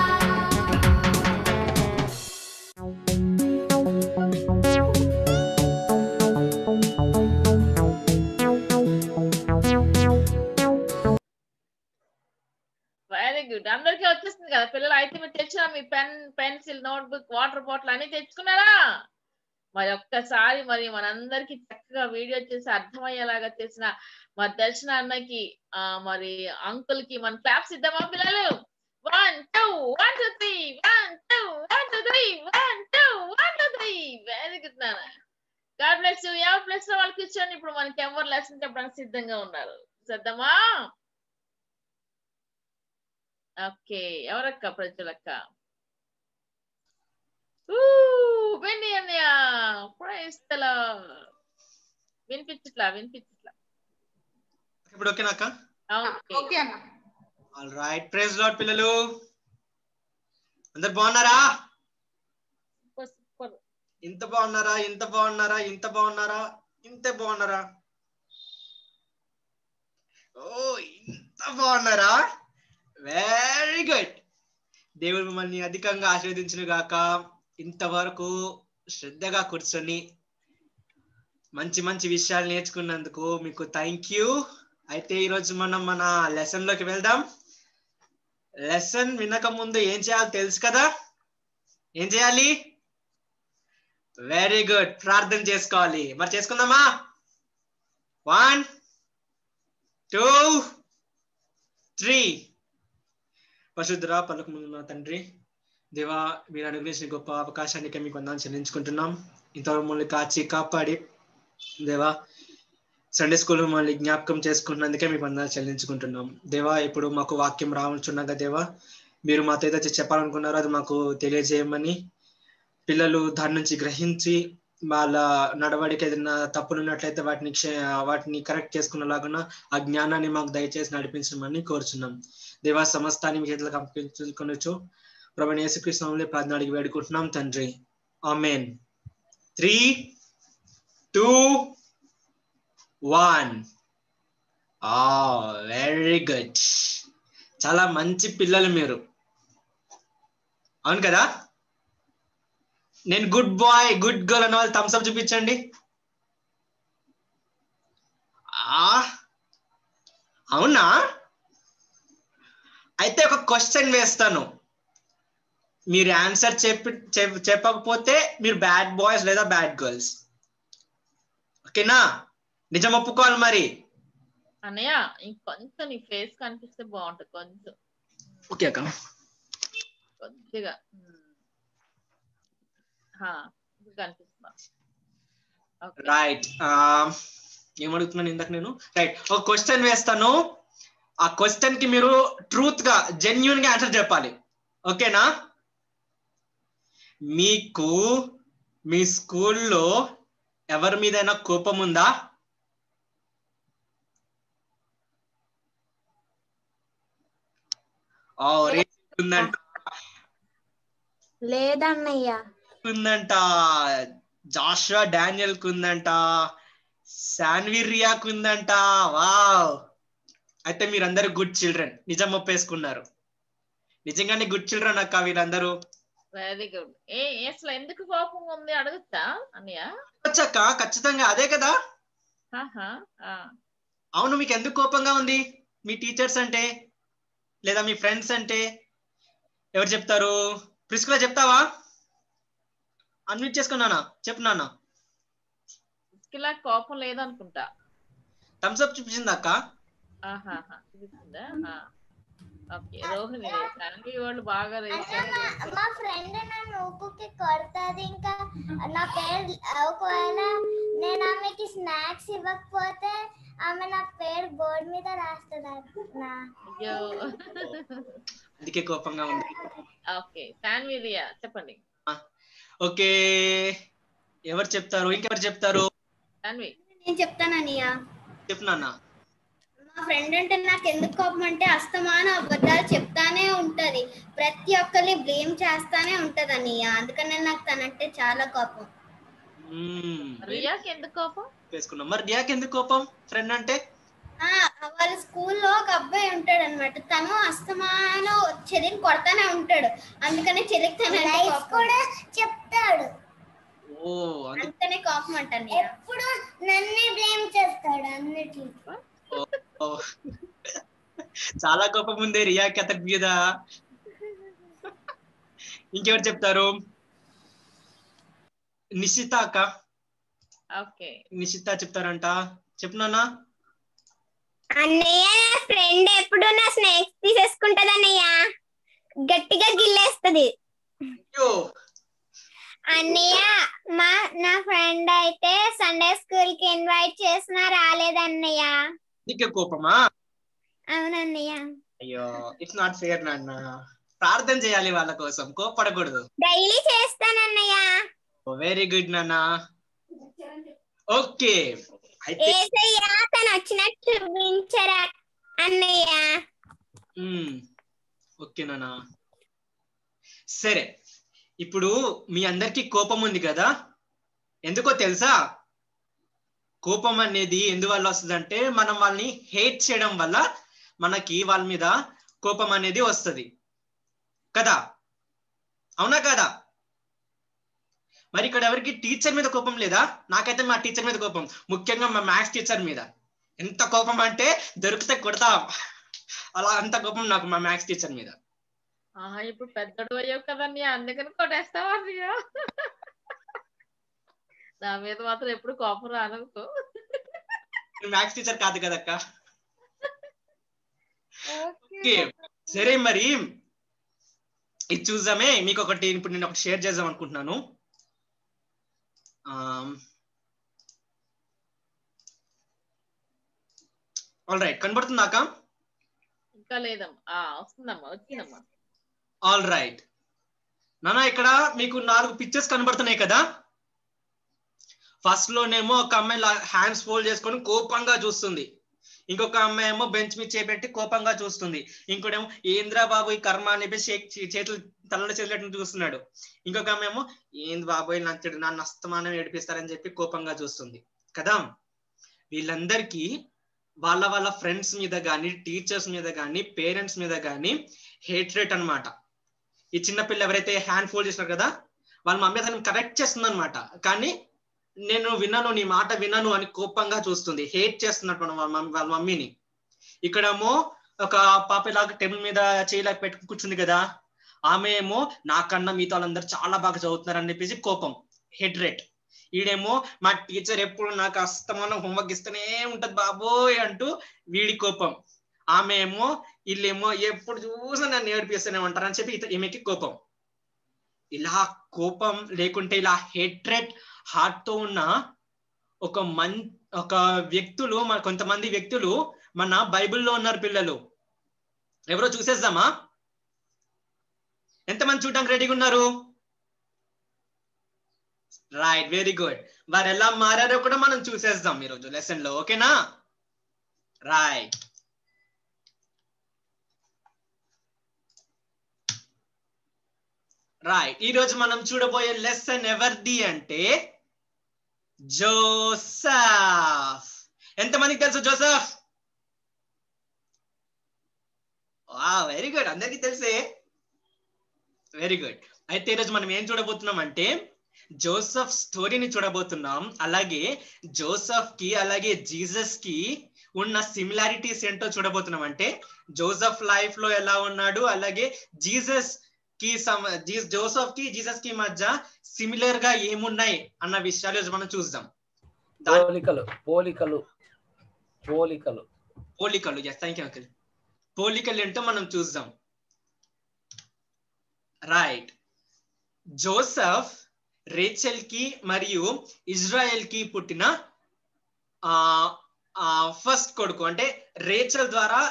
వెరీ గుడ్ అందరికీ వచ్చేస్తుంది కదా పిల్లలు అయితే మీరు తెచ్చినా మీ pen pencil notebook water bottle అన్ని తెచ్చుకున్నారా మరి ఒక్కసారి మరి మనందరికి చక్కగా వీడియో చేసి అర్థమయ్యేలాగా చేసిన మరి దర్శన అన్నకి మరి అంకుల్ కి మన క్లాప్స్ ఇద్దామా పిల్లలు 1 2 1 2 3 1 2 1 2 3 1 2 1 2 3 వెరీ గుడ్ నాన్న గాడ్ బ్లెస్ యు ఎవరు ప్లేస్ లో వాళ్ళు కూర్చొని ఇప్పుడు మనకి ఎవరు లెసన్ చెప్పడానికి సిద్ధంగా ఉన్నారు సిద్ధమా ఓకే ఎవరక్క ప్రజలక్క ఓపెన్ అన్నయ్య ప్రైస్తలా వినిపించట్లా ఇప్పుడు ఓకేనాక? ఓకే అన్న. ఆల్ రైట్, ప్రైజ్ లార్డ్ పిల్లలు. అందరు బాగున్నారా? సూపర్. ఇంత బాగున్నారా? ఓ, ఇంత బాగున్నారా? Very good. దేవుడు మిమ్మల్ని అధికంగా ఆశీర్వదించును గాక. ఇంతవరకు శ్రద్ధగా కూర్చొని మంచి మంచి విషయాలు నేర్చుకున్నందుకు మీకు థ్యాంక్ యూ. అయితే ఈరోజు మనం మన లెసన్ లోకి వెళ్దాం. లెసన్ వినక ముందు ఏం చేయాలో తెలుసు కదా? ఏం చేయాలి? వెరీ గుడ్, ప్రార్థన చేసుకోవాలి. మరి చేసుకుందామా? 1 2 3. పరిశుద్ధుడా, పరలోకమందున్న తండ్రి, దేవా, మీరు అనుగ్రహించిన గొప్ప అవకాశానికి మీకు వందనాలు చెల్లించుకుంటున్నాం. ఇంతవరకు మమ్మల్ని కాచి కాపాడి దేవా సండే స్కూల్ మమ్మల్ని జ్ఞాపకం చేసుకున్నందుకే మీకు వందనాలు చెల్లించుకుంటున్నాం. దేవా, ఇప్పుడు మాకు వాక్యం రావచ్చున్నాగా దేవా, మీరు మాతో ఏదైతే చెప్పాలనుకున్నారో అది మాకు తెలియజేయమని, పిల్లలు దాని నుంచి గ్రహించి వాళ్ళ నడవడికి ఏదైనా తప్పులున్నట్లయితే వాటిని కరెక్ట్ చేసుకునేలాగా ఆ జ్ఞానాన్ని మాకు దయచేసి నడిపించమని కోరుచున్నాం. దేవా, సమస్తాన్ని మీ చేతులకు అప్పగించుకొనొచ్చు. ప్రభువైన యేసుక్రీస్తు నామములో ప్రార్థన అడిగి వేడుకుంటున్నాం తండ్రి, ఆమేన్. 3 2 1. Very good. చాలా మంచి పిల్లలు మీరు, అవును కదా? నేను గుడ్ బాయ్ గుడ్ గర్ల్ అన్న వాళ్ళు థమ్స్ అప్ చూపించండి. అవునా? అయితే ఒక క్వశ్చన్ వేస్తాను, మీరు ఆన్సర్ చెప్పకపోతే మీరు బ్యాడ్ బాయ్స్ లేదా బ్యాడ్ గర్ల్స్. ఓకేనా? నిజం ఒప్పుకోవాలి మరి. అన్నయ్య ఇంకొంచెం నీ ఫేస్ కనిపిస్తే బాగుంటుంది. కొంచెం ఓకే అక్క, కొద్దిగా కనిపిస్తున్నా. రైట్. ఏమడుగుతున్నాను ఇందాక నేను? రైట్, ఒక క్వశ్చన్ వేస్తాను. ఆ క్వశ్చన్ కి మీరు ట్రూత్ గా జెన్యూన్ గా ఆన్సర్ చెప్పాలి. ఓకేనా? మీకు మీ స్కూల్లో ఎవరి మీదైనా కోపం ఉందా? లేదన్నయ్య. ఉందంట. జాషువా డానియల్ కుందంట. శాన్విరియాకు ఉందంట. వావ్. అయితే మీరందరూ గుడ్ చిల్డ్రన్, నిజం ఒప్పేసుకున్నారు. నిజంగానే గుడ్ చిల్డ్రన్ అక్క వీళ్ళందరూ. Very good. అసలు ఎందుకు కోపం ఉంది అడగచ్చా అన్నయ్య? వచ్చాక ఖచ్చితంగా అదే కదా. అవును, మీకు ఎందుకు కోపంగా ఉంది? మీ టీచర్స్ అంటే లేదా మీ ఫ్రెండ్స్ అంటే ఎవరు చెప్తారు? ప్రిస్కులా చెప్తావా? అన్మ్యూట్ చేసుకున్నానా? చెప్పు నాన్న. ప్రిస్కులా కోపం లేదనుకుంటా. థమ్స్ అప్ చూపించింది అక్క. చూపించిందా? ఓకే. రోహిణి శాన్వి వాళ్ళు బాగా మా ఫ్రెండ్ నన్ను ఊపుకి కొడతాది. ఇంకా నా పేరు ఒకవేళ నేను ఆమెకి స్నాక్స్ ఇవ్వకపోతే ఆమె నా పేరు బోర్డు మీద రాస్తుంది. అయ్యో, అందుకే కోపంగా ఉంది. ఓకే. శాన్విరియా చెప్పండి. ఓకే, ఎవరు చెప్తారు? ఇంకెవరు చెప్తారు? శాన్వి. నేను చెప్తానన్నయ్య. చెప్పు నాన్న. మా ఫ్రెండ్ అంటే నాకు ఎందుకు కోపం అంటే అస్తమాన అబద్ధాలు చెప్తానే ఉంటది. ప్రతి ఒక్కరిని బ్లేమ్ చేస్తానే ఉంటది అన్నయ్య. అందుకనే నాకు తనంటే చాలా కోపం. రియాకి ఎందుకు కోపం? వేసుకున్నాం. మరి రియాకి ఎందుకు కోపం ఫ్రెండ్ అంటే? వాళ్ళ స్కూల్లో ఒక అబ్బాయి ఉంటాడు అనమాట. తను అస్తమానం చెల్లిని కొడతానే ఉంటాడు. అందుకనే చెల్లికి తన కూడా చెప్తాడు. అందుకనే కోపం అంటాను. ఎప్పుడు నన్నే బ్లేమ్ చేస్తాడు అన్నిటికీ. చాలా కోపం ఉంది రియాకి అతని మీద. ఇంకెవరు చెప్తారు? నిశిత అక్క. ఓకే, నిశిత చెప్తారంట. చెప్పు నాన్న. అన్నయ్య, నా ఫ్రెండ్ ఎప్పుడు నా స్నాక్స్ తీసేసుకుంటది అన్నయ్య. గట్టిగా గిల్లేస్తది. అన్నయ్య, నా ఫ్రెండ్ అయితే సండే స్కూల్ కి ఇన్వైట్ చేసినా రాలేదన్నయ్య. నీకే కోపమా? అవునన్నయ్య. అయ్యో, ఇట్స్ నాట్ ఫేర్ నాన్న. ప్రార్థన చేయాలి వాళ్ళ కోసం, కోపడకూడదు. డైలీ చేస్తానన్నయ్య. వెరీ గుడ్ నాన్న. ఓకే అయితే ఏసయ్య తను వచ్చినట్టు చూపించరా అన్నయ్య. ఓకే నాన్న. సరే, ఇప్పుడు మీ అందరికి కోపం ఉంది కదా, ఎందుకో తెలుసా? కోపం అనేది ఎందువల్ల వస్తుందంటే మనం వాళ్ళని హేట్ చేయడం వల్ల మనకి వాళ్ళ మీద కోపం అనేది వస్తుంది కదా, అవునా కదా? మరి ఇక్కడ ఎవరికి టీచర్ మీద కోపం లేదా? నాకైతే మా టీచర్ మీద కోపం, ముఖ్యంగా మా మ్యాథ్స్ టీచర్ మీద. ఎంత కోపం అంటే దొరికితే కొడతా, అలా అంత కోపం నాకు మా మ్యాథ్స్ టీచర్ మీద. ఇప్పుడు పెద్దడు అయ్యావు కదన్నయ్య, అందుకని కొట్టేస్తావా అన్నయ్య? నా మీద మాత్రం ఎప్పుడు కోపం రాననుకో. మ్యాథ్స్ టీచర్ కాదు కదక్క. సరే, మరి ఇది చూద్దామే. మీకు ఒకటి ఇప్పుడు నేను ఒకటి షేర్ చేద్దాం అనుకుంటున్నాను. ఆల్ రైట్, కనబడుతుందాక? ఇంకా లేదమ్మా, వచ్చిందమ్మా. ఆల్ రైట్ నాన్న, ఇక్కడ మీకు 4 పిక్చర్స్ కనబడుతున్నాయి కదా. ఫస్ట్ లోనేమో ఒక అమ్మాయి హ్యాండ్స్ ఫోల్డ్ చేసుకొని కోపంగా చూస్తుంది, ఇంకొక అమ్మాయి ఏమో బెంచ్ మీద చేపెట్టి కోపంగా చూస్తుంది, ఇంకోటేమో ఏంద్రా బాబు ఈ కర్మ అని చెప్పి చేతులు తలలో చేతులు చూస్తున్నాడు, ఇంకొక అమ్మాయి ఏమో ఏంది బాబోయ్ నన్ను అస్తమానం ఏడిపిస్తారని చెప్పి కోపంగా చూస్తుంది కదా. వీళ్ళందరికీ వాళ్ళ వాళ్ళ ఫ్రెండ్స్ మీద కానీ, టీచర్స్ మీద కానీ, పేరెంట్స్ మీద కానీ హేట్రేట్ అనమాట. ఈ చిన్నపిల్ల ఎవరైతే హ్యాండ్ ఫోల్డ్ చేసినారు కదా, వాళ్ళ మమ్మీ అతను కరెక్ట్ చేస్తుంది అనమాట, కానీ నేను విన్నాను, నీ మాట విన్నాను అని కోపంగా చూస్తుంది, హేట్ చేస్తున్నట్టు వాళ్ళ మమ్మీని. ఇక్కడేమో ఒక పాప ఇలాగ టేబుల్ మీద చేయలేక పెట్టుకుని కూర్చుంది కదా, ఆమె ఏమో నాకన్నా మీతో వాళ్ళందరూ చాలా బాగా చదువుతున్నారు అని చెప్పేసి కోపం, హేట్రేట్. వీడేమో మా టీచర్ ఎప్పుడు నాకు అస్తమానం హోంవర్క్ ఇస్తూనే ఉంటది బాబోయ్ అంటూ వీడి కోపం. ఆమె ఏమో వీళ్ళేమో ఎప్పుడు చూసినా నన్ను ఏడిపిస్తూనే ఉంటారని చెప్పి ఈమెకి కోపం. ఇలా కోపం లేకుంటే ఇలా హేట్రేట్ హార్ట్ తో ఉన్న ఒక వ్యక్తులు, కొంతమంది వ్యక్తులు మన బైబిల్లో ఉన్నారు. పిల్లలు ఎవరో చూసేద్దామా? ఎంతమంది చూడడానికి రెడీగా ఉన్నారు? Right, very good. వారు ఎలా మారారో కూడా మనం చూసేద్దాం ఈరోజు లెసన్ లో, ఓకేనా? రైట్, ఈ రోజు మనం చూడబోయే లెసన్ ఎవరిది అంటే జోసెఫ్. ఎంతమందికి తెలుసు జోసెఫ్? వెరీ గుడ్, అందరికీ తెలిసే. Very good. అయితే ఈరోజు మనం ఏం చూడబోతున్నాం అంటే జోసెఫ్ స్టోరీని చూడబోతున్నాం. అలాగే జోసెఫ్ కి అలాగే జీసస్ కి ఉన్న సిమిలారిటీస్ ఏంటో చూడబోతున్నాం. అంటే జోసెఫ్ లైఫ్ లో ఎలా ఉన్నాడు, అలాగే జోసెఫ్ కి జీసస్ కి మధ్య సిమిలర్ గా ఏమున్నాయి అన్న విషయాలు మనం చూద్దాం. పోలికలు ఎస్, థ్యాంక్ యూ అంకుల్. పోలికలు ఏంటో మనం చూద్దాం. రైట్, జోసెఫ్ రేచెల్ కి మరియు ఇజ్రాయెల్ కి పుట్టిన ఫస్ట్ కొడుకు. అంటే రేచెల్ ద్వారా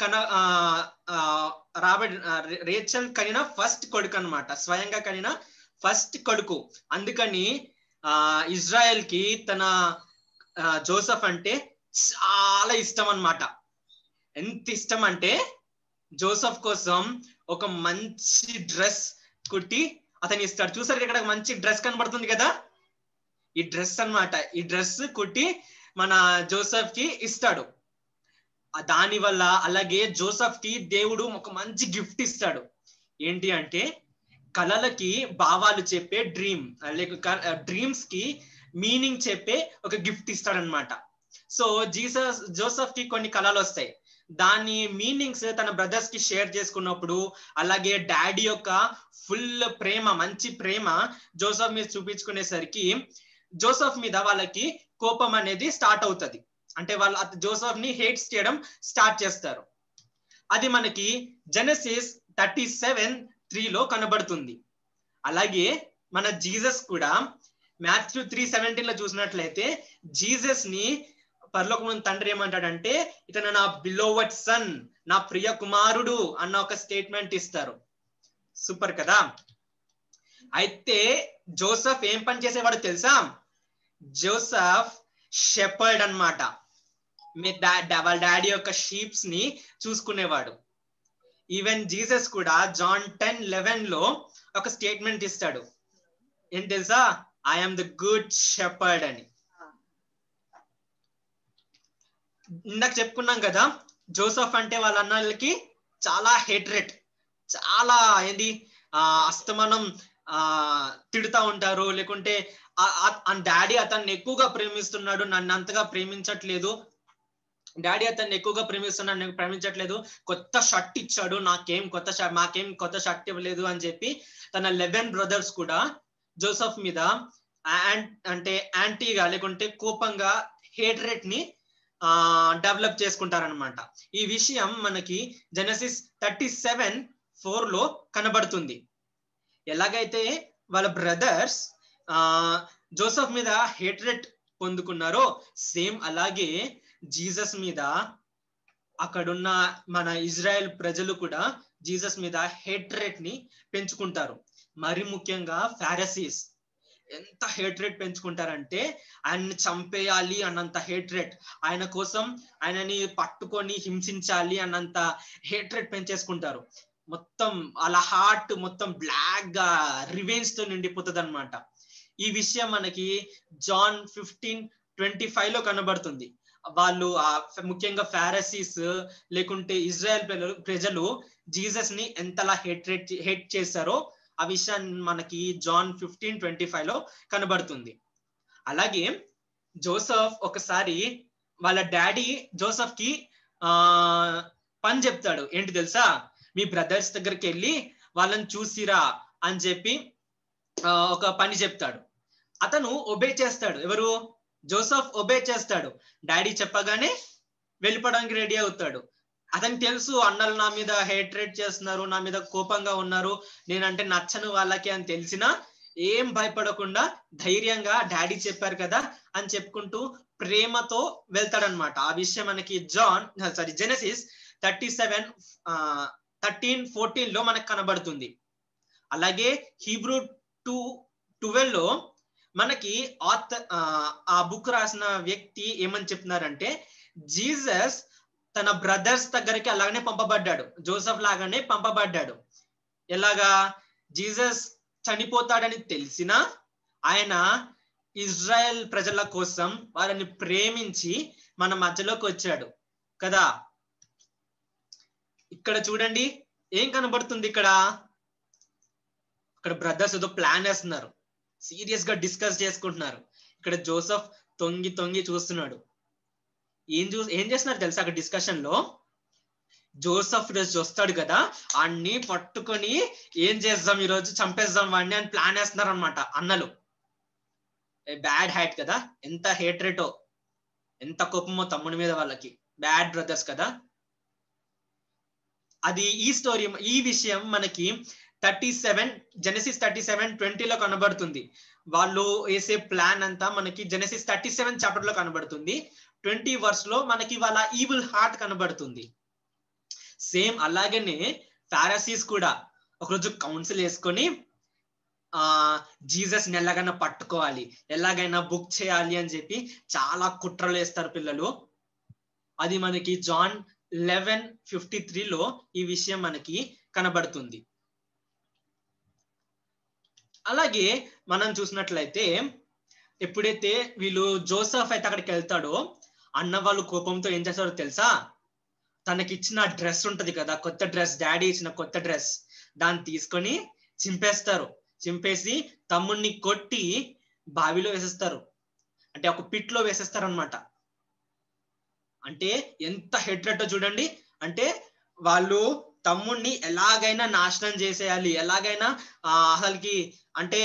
రేచెల్ కనిన ఫస్ట్ కొడుకు అన్నమాట, స్వయంగా కనిన ఫస్ట్ కొడుకు. అందుకని ఇజ్రాయెల్ కి తన జోసెఫ్ అంటే చాలా ఇష్టం అన్నమాట. ఎంత ఇష్టం అంటే జోసెఫ్ కోసం ఒక మంచి డ్రెస్ కుట్టి అతను ఇస్తాడు. చూసారు ఇక్కడ మంచి డ్రెస్ కనబడుతుంది కదా, ఈ డ్రెస్ అన్నమాట. ఈ డ్రెస్ కుట్టి మన జోసెఫ్ కి ఇస్తాడు. దాని వల్ల అలాగే జోసెఫ్ కి దేవుడు ఒక మంచి గిఫ్ట్ ఇస్తాడు. ఏంటి అంటే కళలకి భావాలు చెప్పే డ్రీమ్స్ కి మీనింగ్ చెప్పే ఒక గిఫ్ట్ ఇస్తాడనమాట. సో జోసెఫ్ కి కొన్ని కళలు వస్తాయి, దాని మీనింగ్స్ తన బ్రదర్స్ కి షేర్ చేసుకున్నప్పుడు, అలాగే డాడీ యొక్క ఫుల్ ప్రేమ, మంచి ప్రేమ జోసెఫ్ మీద చూపించుకునేసరికి జోసెఫ్ మీద వాళ్ళకి కోపం అనేది స్టార్ట్ అవుతుంది. అంటే వాళ్ళు జోసెఫ్ ని హేట్స్ చేయడం స్టార్ట్ చేస్తారు. అది మనకి జెనసిస్ 37:3 కనబడుతుంది. అలాగే మన జీసస్ కూడా మాథ్యూ 3:17 చూసినట్లయితే జీసస్ ని పరలోకం తండ్రి ఏమంటాడంటే ఇతను నా బిలోవడ్ సన్, నా ప్రియ కుమారుడు అన్న ఒక స్టేట్మెంట్ ఇస్తారు. సూపర్ కదా. అయితే జోసెఫ్ ఏం పని చేసేవాడు తెలుసా? జోసెఫ్ షెపర్డ్ అన్నమాట. వాళ్ళ డాడీ యొక్క షీప్స్ ని చూసుకునేవాడు. ఈవెన్ జీసస్ కూడా జాన్ 10:11 లో ఒక స్టేట్మెంట్ ఇస్తాడు. ఏం తెలుసా? I am the good shepherd అని. ఇందాక చెప్పుకున్నాం కదా, జోసెఫ్ అంటే వాళ్ళ అన్నలకి చాలా హేట్రెట్, చాలా ఏంది అస్తమానం తిడుతా ఉంటారు. లేకుంటే డాడీ అతన్ని ఎక్కువగా ప్రేమిస్తున్నాడు, నన్ను అంతగా ప్రేమించట్లేదు, డాడీ అతన్ని ఎక్కువగా ప్రేమించట్లేదు, కొత్త షర్ట్ ఇచ్చాడు, మాకేం కొత్త షర్ట్ ఇవ్వలేదు అని చెప్పి తన 11 బ్రదర్స్ కూడా జోసెఫ్ మీద అంటే యాంటీగా లేకుంటే కోపంగా హేట్రెట్ ని డెవలప్ చేసుకుంటారనమాట. ఈ విషయం మనకి జెనసిస్ 37:4 లో కనబడుతుంది. ఎలాగైతే వాళ్ళ బ్రదర్స్ జోసెఫ్ మీద హేట్రెట్ పొందుకున్నారో సేమ్ అలాగే జీసస్ మీద అక్కడున్న మన ఇజ్రాయెల్ ప్రజలు కూడా జీసస్ మీద హేట్రెట్ ని పెంచుకుంటారు. మరి ముఖ్యంగా ఫారిసీస్ ఎంత హేట్రెట్ పెంచుకుంటారంటే ఆయన్ని చంపేయాలి అన్నంత హేట్రెట్, ఆయన కోసం ఆయనని పట్టుకొని హింసించాలి అన్నంత హేట్రెట్ పెంచేసుకుంటారు. మొత్తం అలా హార్ట్ మొత్తం బ్లాక్ గా రివెంజ్ తో నిండిపోతుంది అనమాట. ఈ విషయం మనకి జాన్ 15:25 లో కనబడుతుంది. వాళ్ళు ముఖ్యంగా ఫారిసీస్ లేకుంటే ఇజ్రాయెల్ ప్రజలు జీసస్ ని ఎంతలా హేట్ చేశారో ఆ విషయాన్ని మనకి జాన్ 15:25 లో కనబడుతుంది. అలాగే జోసెఫ్ ఒకసారి వాళ్ళ డాడీ జోసెఫ్ కి పని చెప్తాడు. ఏంటి తెలుసా? మీ బ్రదర్స్ దగ్గరికి వెళ్ళి వాళ్ళని చూసిరా అని చెప్పి ఒక పని చెప్తాడు. అతను ఒబే చేస్తాడు. ఎవరు? జోసెఫ్ ఒబే చేస్తాడు. డాడీ చెప్పగానే వెళ్ళిపోవడానికి రెడీ అవుతాడు. అతనికి తెలుసు అన్నలు నా మీద హేట్రేట్ చేస్తున్నారు, నా మీద కోపంగా ఉన్నారు, నేనంటే నచ్చను వాళ్ళకి అని తెలిసినా ఏం భయపడకుండా ధైర్యంగా డాడీ చెప్పారు కదా అని చెప్పుకుంటూ ప్రేమతో వెళ్తాడనమాట. ఆ విషయం మనకి జెనసిస్ 13:14 లో మనకు కనబడుతుంది. అలాగే హీబ్రూ 2:12 లో మనకి ఆ బుక్ రాసిన వ్యక్తి ఏమని చెప్తున్నారంటే జీసస్ తన బ్రదర్స్ దగ్గరికి అలాగనే పంపబడ్డాడు, జోసెఫ్ లాగానే పంపబడ్డాడు. ఎలాగా? జీసస్ చనిపోతాడని తెలిసినా ఆయన ఇజ్రాయెల్ ప్రజల కోసం వారిని ప్రేమించి మన మధ్యలోకి వచ్చాడు కదా. ఇక్కడ చూడండి ఏం కనబడుతుంది. ఇక్కడ బ్రదర్స్ ఏదో ప్లాన్ వేస్తున్నారు, సీరియస్ గా డిస్కస్ చేసుకుంటున్నారు. ఇక్కడ జోసెఫ్ తొంగి చూస్తున్నాడు. ఏం చేస్తున్నారు తెలుసా? అక్కడ డిస్కషన్ లో జోసెఫ్ వస్తాడు కదా, అన్ని పట్టుకొని ఏం చేద్దాం, ఈ రోజు చంపేద్దాం వాడిని అని ప్లాన్ వేస్తున్నారు అనమాట అన్నలు. బ్యాడ్ హ్యాట్ కదా, ఎంత హేట్రేటో, ఎంత కోపమో తమ్ముడి మీద వాళ్ళకి. బ్యాడ్ బ్రదర్స్ కదా. అది ఈ విషయం మనకి జెనసిస్ 37:20 లో కనబడుతుంది. వాళ్ళు వేసే ప్లాన్ అంతా మనకి జెనసిస్ 37 చాప్టర్ లో కనబడుతుంది. 20 verse లో మనకి వాళ్ళ ఈవిల్ హార్ట్ కనబడుతుంది. సేమ్ అలాగనే ఫారిసీస్ కూడా ఒకరోజు కౌన్సిల్ వేసుకొని జీసస్ ని ఎలాగైనా పట్టుకోవాలి, ఎలాగైనా బుక్ చేయాలి అని చెప్పి చాలా కుట్రలు వేస్తారు పిల్లలు. అది మనకి జాన్ 11:53 లో ఈ విషయం మనకి కనబడుతుంది. అలాగే మనం చూసినట్లయితే ఎప్పుడైతే వీళ్ళు జోసెఫ్ అయితే అక్కడికి వెళ్తాడో అన్న వాళ్ళు కోపంతో ఏం చేస్తారో తెలుసా? తనకిచ్చిన డ్రెస్ ఉంటది కదా, కొత్త డ్రెస్, డాడీ ఇచ్చిన కొత్త డ్రెస్, దాన్ని తీసుకొని చింపేసి తమ్ముడిని కొట్టి బావిలో వేసేస్తారు. అంటే ఒక పిట్ లో వేసేస్తారు అనమాట. అంటే ఎంత హెట్రెట్టో చూడండి. అంటే వాళ్ళు తమ్ముడిని ఎలాగైనా నాశనం చేసేయాలి, ఎలాగైనా అసలుకి అంటే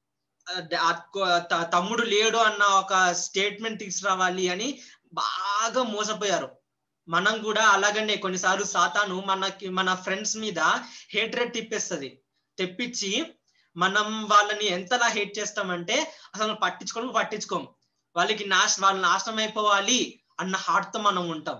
తమ్ముడు లేడు అన్న ఒక స్టేట్మెంట్ తీసుకురావాలి అని బాగా మోసపోయారు. మనం కూడా అలాగనే కొన్నిసార్లు సాతాను మన ఫ్రెండ్స్ మీద హేట్రేట్ తెప్పించి మనం వాళ్ళని ఎంతలా హేట్ చేస్తామంటే అసలు పట్టించుకోం. వాళ్ళకి వాళ్ళు నాశనం అయిపోవాలి అన్న హార్ట్ తో మనం ఉంటాం.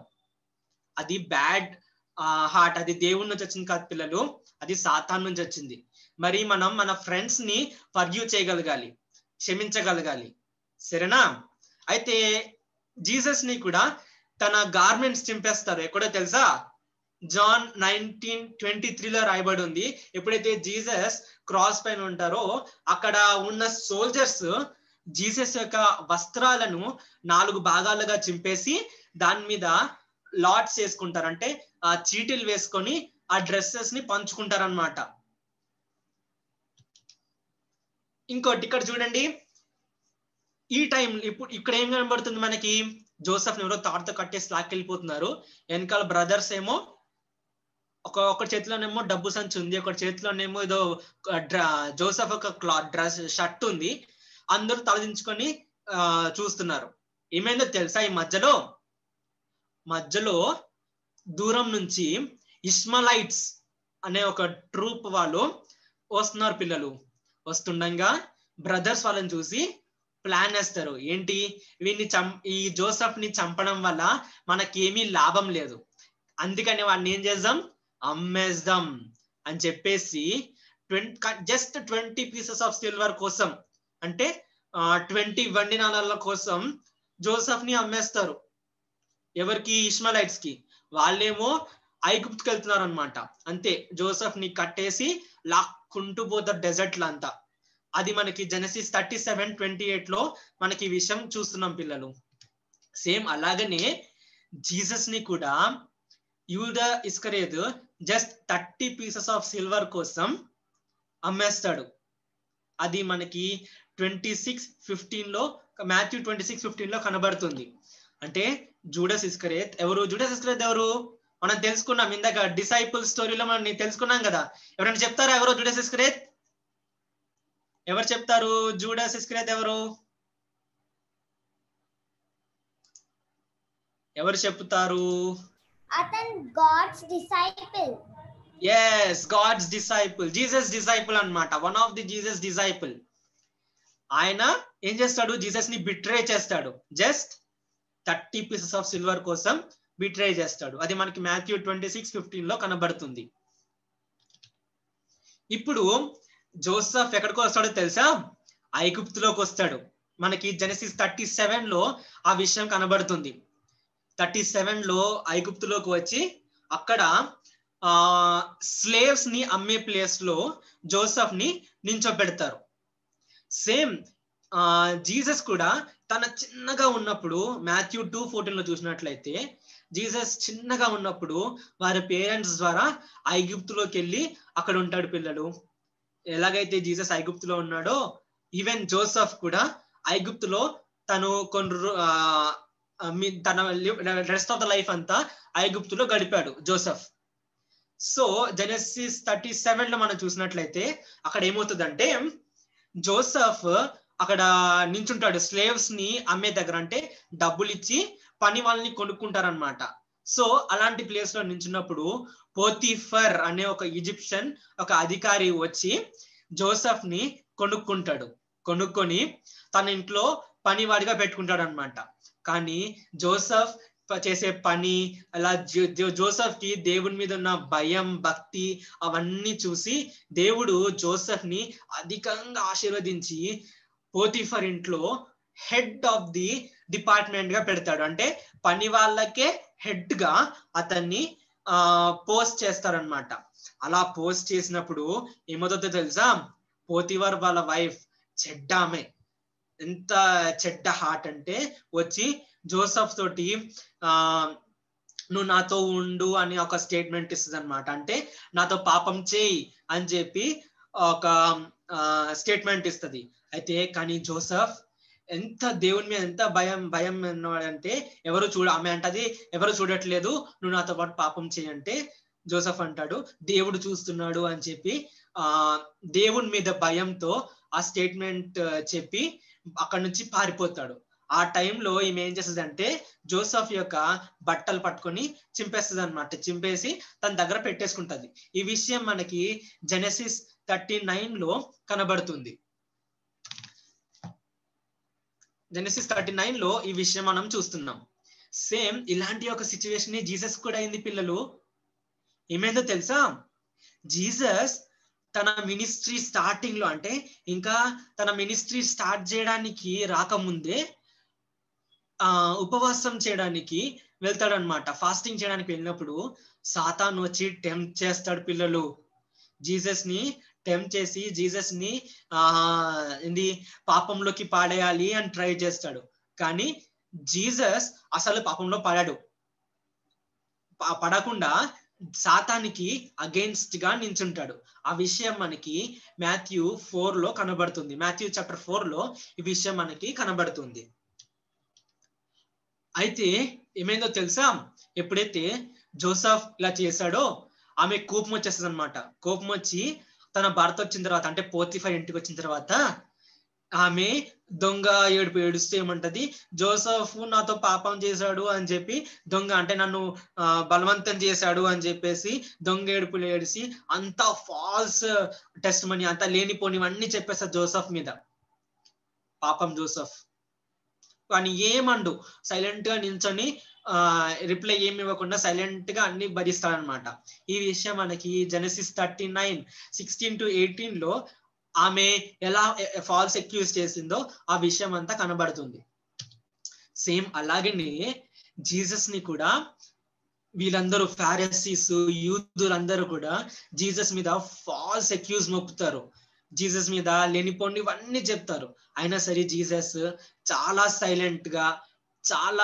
అది బ్యాడ్ హార్ట్. అది దేవుడి నుంచి వచ్చింది కాదు పిల్లలు, అది సాతాన్ నుంచి వచ్చింది. మరి మనం మన ఫ్రెండ్స్ ని ఫర్గివ్ చేయగలగాలి, క్షమించగలగాలి. సరేనా? అయితే జీసస్ ని కూడా తన గార్మెంట్స్ చింపేస్తారు. ఎక్కడో తెలుసా? జాన్ 19:23 రాయబడి ఉంది. ఎప్పుడైతే జీసస్ క్రాస్ పైన ఉంటారో అక్కడ ఉన్న సోల్జర్స్ జీసస్ యొక్క వస్త్రాలను 4 భాగాలుగా చింపేసి దాని మీద లాట్స్ వేసుకుంటారు. అంటే ఆ చీటీలు వేసుకొని ఆ డ్రెస్సెస్ ని పంచుకుంటారన్నమాట. ఇంకోటి ఇక్కడ చూడండి, ఈ టైం ఇప్పుడు ఇక్కడ ఏం కనబడుతుంది మనకి? జోసెఫ్ ఎవరో తాడుతో కట్టేసి లాక్కెళ్ళిపోతున్నారు. వెనకాల బ్రదర్స్ ఏమో ఒక చేతిలోనేమో డబ్బు సంచి ఉంది, ఒక చేతిలోనేమో ఏదో జోసెఫ్ ఒక డ్రెస్ షర్ట్ ఉంది. అందరూ తలదించుకొని చూస్తున్నారు. ఏమైందో తెలుసా? ఈ మధ్యలో దూరం నుంచి ఇస్మాయిలైట్స్ అనే ఒక ట్రూప్ వాళ్ళు వస్తున్నారు. పిల్లలు వస్తుండగా బ్రదర్స్ వాళ్ళని చూసి ప్లాన్ వేస్తారు. ఏంటి? ఈ జోసెఫ్ ని చంపడం వల్ల మనకేమీ లాభం లేదు, అందుకని వాడిని ఏం చేద్దాం, అమ్మేద్దాం అని చెప్పేసి జస్ట్ 20 పీసెస్ ఆఫ్ సిల్వర్ కోసం, అంటే 20 వెండి నాణాల కోసం జోసెఫ్ ని అమ్మేస్తారు. ఎవరికి? ఇస్మాయిలైట్స్ కి. వాళ్ళేమో ఐగుప్తుకి వెళ్తున్నారు అనమాట. అంతే, జోసెఫ్ ని కట్టేసి లాక్కుంటూ పోతారు డెజర్ట్ లో అంతా. అది మనకి జెనసిస్ 37:28 లో మనకి ఈ విషయం చూస్తున్నాం పిల్లలు. సేమ్ అలాగనే జీసస్ ని కూడా యూదా ఇస్కరియోతు జస్ట్ 30 పీసెస్ ఆఫ్ సిల్వర్ కోసం అమ్మేస్తాడు. అది మనకి 26:15 లో, మాథ్యూ 26:15 లో కనబడుతుంది. అంటే జూడస్ ఇస్కరియోత్ ఎవరు? జూడస్ ఇస్కరియోత్ ఎవరు మనం తెలుసుకున్నాం ఇందాక డిసైపుల్ స్టోరీలో మనం తెలుసుకున్నాం కదా. ఎవరైనా చెప్తారా ఎవరో జూడస్ ఇస్కరియోత్? ఎవరు చెప్తారు జూడస్ ఇస్కరియోత్ ఎవరు? ఎవరు చెప్తారు? అతను God's disciple. yes, God's disciple, Jesus disciple అన్నమాట. One of the Jesus disciple. ఆయన ఏం చేస్తాడు? జీసస్ ని బిట్రే చేస్తాడు. జస్ట్ 30 పీసెస్ ఆఫ్ సిల్వర్ కోసం బిట్రే చేస్తాడు. అది మనకి మాథ్యూ 26:15 లో కనబడుతుంది. ఇప్పుడు జోసెఫ్ ఎక్కడికి వస్తాడో తెలుసా? ఐగుప్తులోకి వస్తాడు. మనకి జెనసిస్ 37 లో ఆ విషయం కనబడుతుంది. 37 లో ఐగుప్తులోకి వచ్చి అక్కడ స్లేవ్స్ ని అమ్మే ప్లేస్ లో జోసెఫ్ ని నించోబెడతారు. సేమ్ జీసస్ కూడా తన చిన్నగా ఉన్నప్పుడు మాథ్యూ 2:14 లో చూసినట్లయితే జీసస్ చిన్నగా ఉన్నప్పుడు వారి పేరెంట్స్ ద్వారా ఐగుప్తులోకి వెళ్ళి అక్కడ ఉంటాడు పిల్లలు. ఎలాగైతే జీసస్ ఐగుప్తులో ఉన్నాడో ఈవెన్ జోసెఫ్ కూడా ఐగుప్తులో తను తన రెస్ట్ ఆఫ్ ద లైఫ్ అంతా ఐగుప్తులో గడిపాడు జోసెఫ్. సో జెనసిస్ 37 లో మనం చూసినట్లయితే అక్కడ ఏమవుతుందంటే జోసెఫ్ అక్కడ నించుంటాడు స్లేవ్స్ ని అమ్మే దగ్గర, అంటే డబ్బులు ఇచ్చి పని వాళ్ళని కొనుక్కుంటారనమాట. సో అలాంటి ప్లేస్ లో నించున్నప్పుడు పోతిఫర్ అనే ఒక ఈజిప్షియన్ ఒక అధికారి వచ్చి జోసెఫ్ ని కొనుక్కొని తన ఇంట్లో పనివాడిగా పెట్టుకుంటాడు అనమాట. కానీ జోసెఫ్ చేసే పని అలా జోసెఫ్ కి దేవుని మీద ఉన్న భయం, భక్తి అవన్నీ చూసి దేవుడు జోసెఫ్ ని అధికంగా ఆశీర్వదించి పోతిఫర్ ఇంట్లో హెడ్ ఆఫ్ ది డిపార్ట్మెంట్ గా పెడతాడు. అంటే పని వాళ్ళకే హెడ్ గా అతన్ని పోస్ట్ చేస్తారనమాట. అలా పోస్ట్ చేసినప్పుడు ఏమవుతుందో తెలుసా? పోతిఫర్ వాళ్ళ వైఫ్ చెడ్డామె, ఎంత చెడ్డ హార్ట్ అంటే వచ్చి జోసెఫ్ తోటి నువ్వు నాతో ఉండు అని ఒక స్టేట్మెంట్ ఇస్తుంది అనమాట. అంటే నాతో పాపం చేయి అని చెప్పి ఒక స్టేట్మెంట్ ఇస్తుంది. అయితే కానీ జోసెఫ్ ఎంత దేవుని మీద ఎంత భయం అన్నవాడంటే ఆమె అంటది ఎవరు చూడట్లేదు, నువ్వు నాతో పాటు పాపం చేయంటే జోసెఫ్ అంటాడు దేవుడు చూస్తున్నాడు అని చెప్పి దేవుని మీద భయంతో ఆ స్టేట్మెంట్ చెప్పి అక్కడి నుంచి పారిపోతాడు. ఆ టైంలో ఈమె ఏం చేస్తుంది అంటే జోసెఫ్ యొక్క బట్టలు పట్టుకొని చింపేస్తుంది అనమాట. చింపేసి తన దగ్గర పెట్టేసుకుంటది. ఈ విషయం మనకి జెనసిస్ 39 లో కనబడుతుంది. జెనసిస్ 39 లో ఈ విషయం మనం చూస్తున్నాం. సేమ్ ఇలాంటి ఒక సిచ్యువేషన్ జీసస్ కూడా అయింది పిల్లలు. ఏమైందో తెలుసా? జీసస్ తన మినిస్ట్రీ స్టార్టింగ్ లో, అంటే ఇంకా తన మినిస్ట్రీ స్టార్ట్ చేయడానికి రాకముందే ఉపవాసం చేయడానికి వెళ్తాడనమాట. ఫాస్టింగ్ చేయడానికి వెళ్ళినప్పుడు సాతాను వచ్చి టెంప్ట్ చేస్తాడు పిల్లలు. జీసస్ ని టెంప్ట్ చేసి జీసస్ ని పాపంలోకి పాడేయాలి అని ట్రై చేస్తాడు. కానీ జీసస్ అసలు పాపంలో పడకుండా సాతానికి అగెయిన్స్ట్ గా నించుంటాడు. ఆ విషయం మనకి మాథ్యూ 4 లో కనబడుతుంది. మాథ్యూ చాప్టర్ 4 లో ఈ విషయం మనకి కనబడుతుంది. అయితే ఏమైందో తెలుసా, ఎప్పుడైతే జోసెఫ్ ఇలా చేశాడో ఆమె కోపం వచ్చేస్తుంది అనమాట. కోపం వచ్చి తన భర్త వచ్చిన తర్వాత, అంటే పోతిఫర్ ఇంటికి వచ్చిన తర్వాత ఆమె దొంగ ఏడుస్తూ ఏమంటది, జోసెఫ్ నాతో పాపం చేశాడు అని చెప్పి, దొంగ అంటే నన్ను బలవంతం చేశాడు అని చెప్పేసి దొంగ ఏడుపులు ఏడిసి అంతా ఫాల్స్ టెస్ట్ మనీ, అంతా లేనిపోనివన్నీ చెప్పేస్తారు జోసెఫ్ మీద. పాపం జోసెఫ్ కానీ ఏమండు, సైలెంట్ గా నిల్చొని రిప్లై ఏమి ఇవ్వకుండా సైలెంట్ గా అన్ని భరిస్తాడనమాట. ఈ విషయం మనకి జెనసిస్ 39:16-18 లో ఆమె ఎలా ఫాల్స్ అక్యూజ్ చేసిందో ఆ విషయం అంతా కనబడుతుంది. సేమ్ అలాగనే జీసస్ ని కూడా వీళ్ళందరూ ఫారిసీస్, యూదులందరూ కూడా జీసస్ మీద ఫాల్స్ అక్యూజ్ మోపుతారు. జీసస్ మీద లేనిపోండి ఇవన్నీ చెప్తారు. అయినా సరే జీసస్ చాలా సైలెంట్ గా, చాలా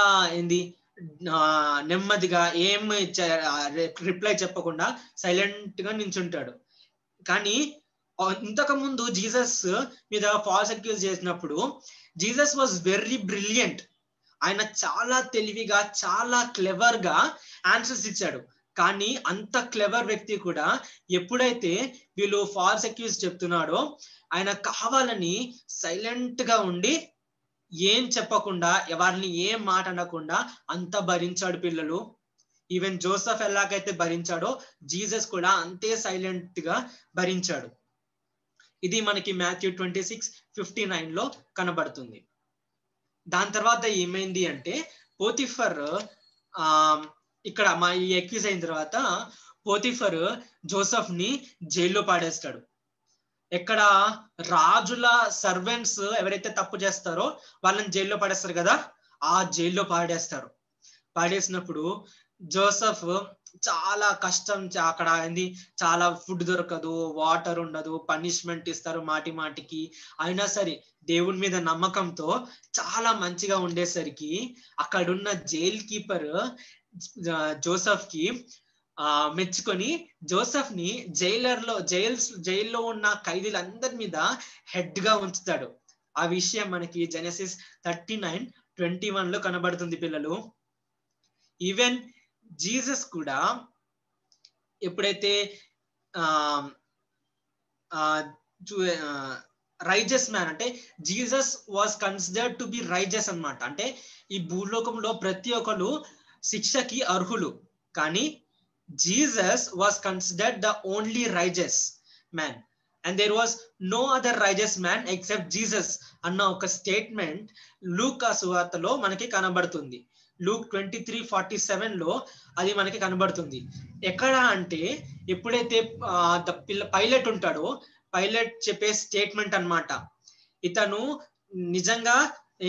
నెమ్మదిగా ఏం రిప్లై చెప్పకుండా సైలెంట్ గా నించుంటాడు. కానీ ఇంతకు ముందు జీసస్ మీద ఫాల్స్ అక్యూజ్ చేసినప్పుడు జీసస్ వాజ్ వెరీ బ్రిలియంట్. ఆయన చాలా తెలివిగా, చాలా క్లెవర్ గా ఆన్సర్స్ ఇచ్చాడు. కానీ అంత క్లెవర్ వ్యక్తి కూడా ఎప్పుడైతే వీళ్ళు ఫాల్స్ అక్యూజ్ చెప్తున్నాడో ఆయన కావాలని సైలెంట్ గా ఉండి ఏం చెప్పకుండా, ఎవరిని ఏం మాట అనకుండా అంత భరించాడు పిల్లలు. ఈవెన్ జోసెఫ్ ఎలాగైతే భరించాడో జీసస్ కూడా అంతే సైలెంట్ గా భరించాడు. ఇది మనకి మాథ్యూ 26:59 లో కనబడుతుంది. దాని తర్వాత ఏమైంది అంటే, పోతిఫర్ ఇక్కడ మా ఈ అక్యూజ్ అయిన తర్వాత పోతిఫర్ జోసెఫ్ ని జైల్లో పాడేస్తాడు. ఎక్కడ రాజుల సర్వెంట్స్ ఎవరైతే తప్పు చేస్తారో వాళ్ళని జైల్లో పడేస్తారు కదా, ఆ జైల్లో పాడేసినప్పుడు జోసెఫ్ చాలా కష్టం, అక్కడ చాలా ఫుడ్ దొరకదు, వాటర్ ఉండదు, పనిష్మెంట్ ఇస్తారు మాటి మాటికి. అయినా సరే దేవుని మీద నమ్మకంతో చాలా మంచిగా ఉండేసరికి అక్కడున్న జైల్ కీపర్ జోసెఫ్ కి మెచ్చుకొని జోసెఫ్ ని జైల్లో ఉన్న ఖైదీలందరి మీద హెడ్ గా ఉంచుతాడు. ఆ విషయం మనకి జెనసిస్ 39:21 లో కనబడుతుంది పిల్లలు. ఈవెన్ జీసస్ కూడా ఎప్పుడైతే రైజస్ మ్యాన్, అంటే Jesus was considered to be righteous అన్నమాట. అంటే ఈ భూలోకంలో ప్రతి ఒక్కరు శిక్షకి అర్హులు, కానీ Jesus was considered the only righteous man and there was no other righteous man except Jesus అన్న ఒక స్టేట్మెంట్ లూకా సువార్తలో మనకి కనబడుతుంది. లూక్ 23:47 లో అది మనకి కనబడుతుంది. ఎక్కడ అంటే ఎప్పుడైతే పైలట్ ఉంటాడో, పైలట్ చెప్పే స్టేట్మెంట్ అన్నమాట, ఇతను నిజంగా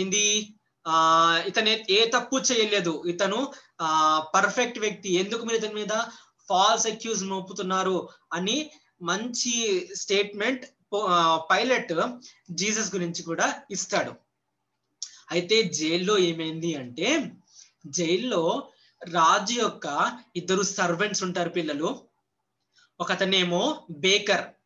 ఇతను ఏ తప్పు చేయలేదు, ఇతను పర్ఫెక్ట్ వ్యక్తి, ఎందుకు మీరు ఇతని మీద ఫాల్స్ అక్యూజ్ మోపుతున్నారు అని మంచి స్టేట్మెంట్ పైలట్ జీసస్ గురించి కూడా ఇస్తాడు. అయితే జైల్లో ఏమైంది అంటే, జైల్లో రాజు యొక్క 2 సర్వెంట్స్ ఉంటారు పిల్లలు. ఒకతనేమో బేకర్,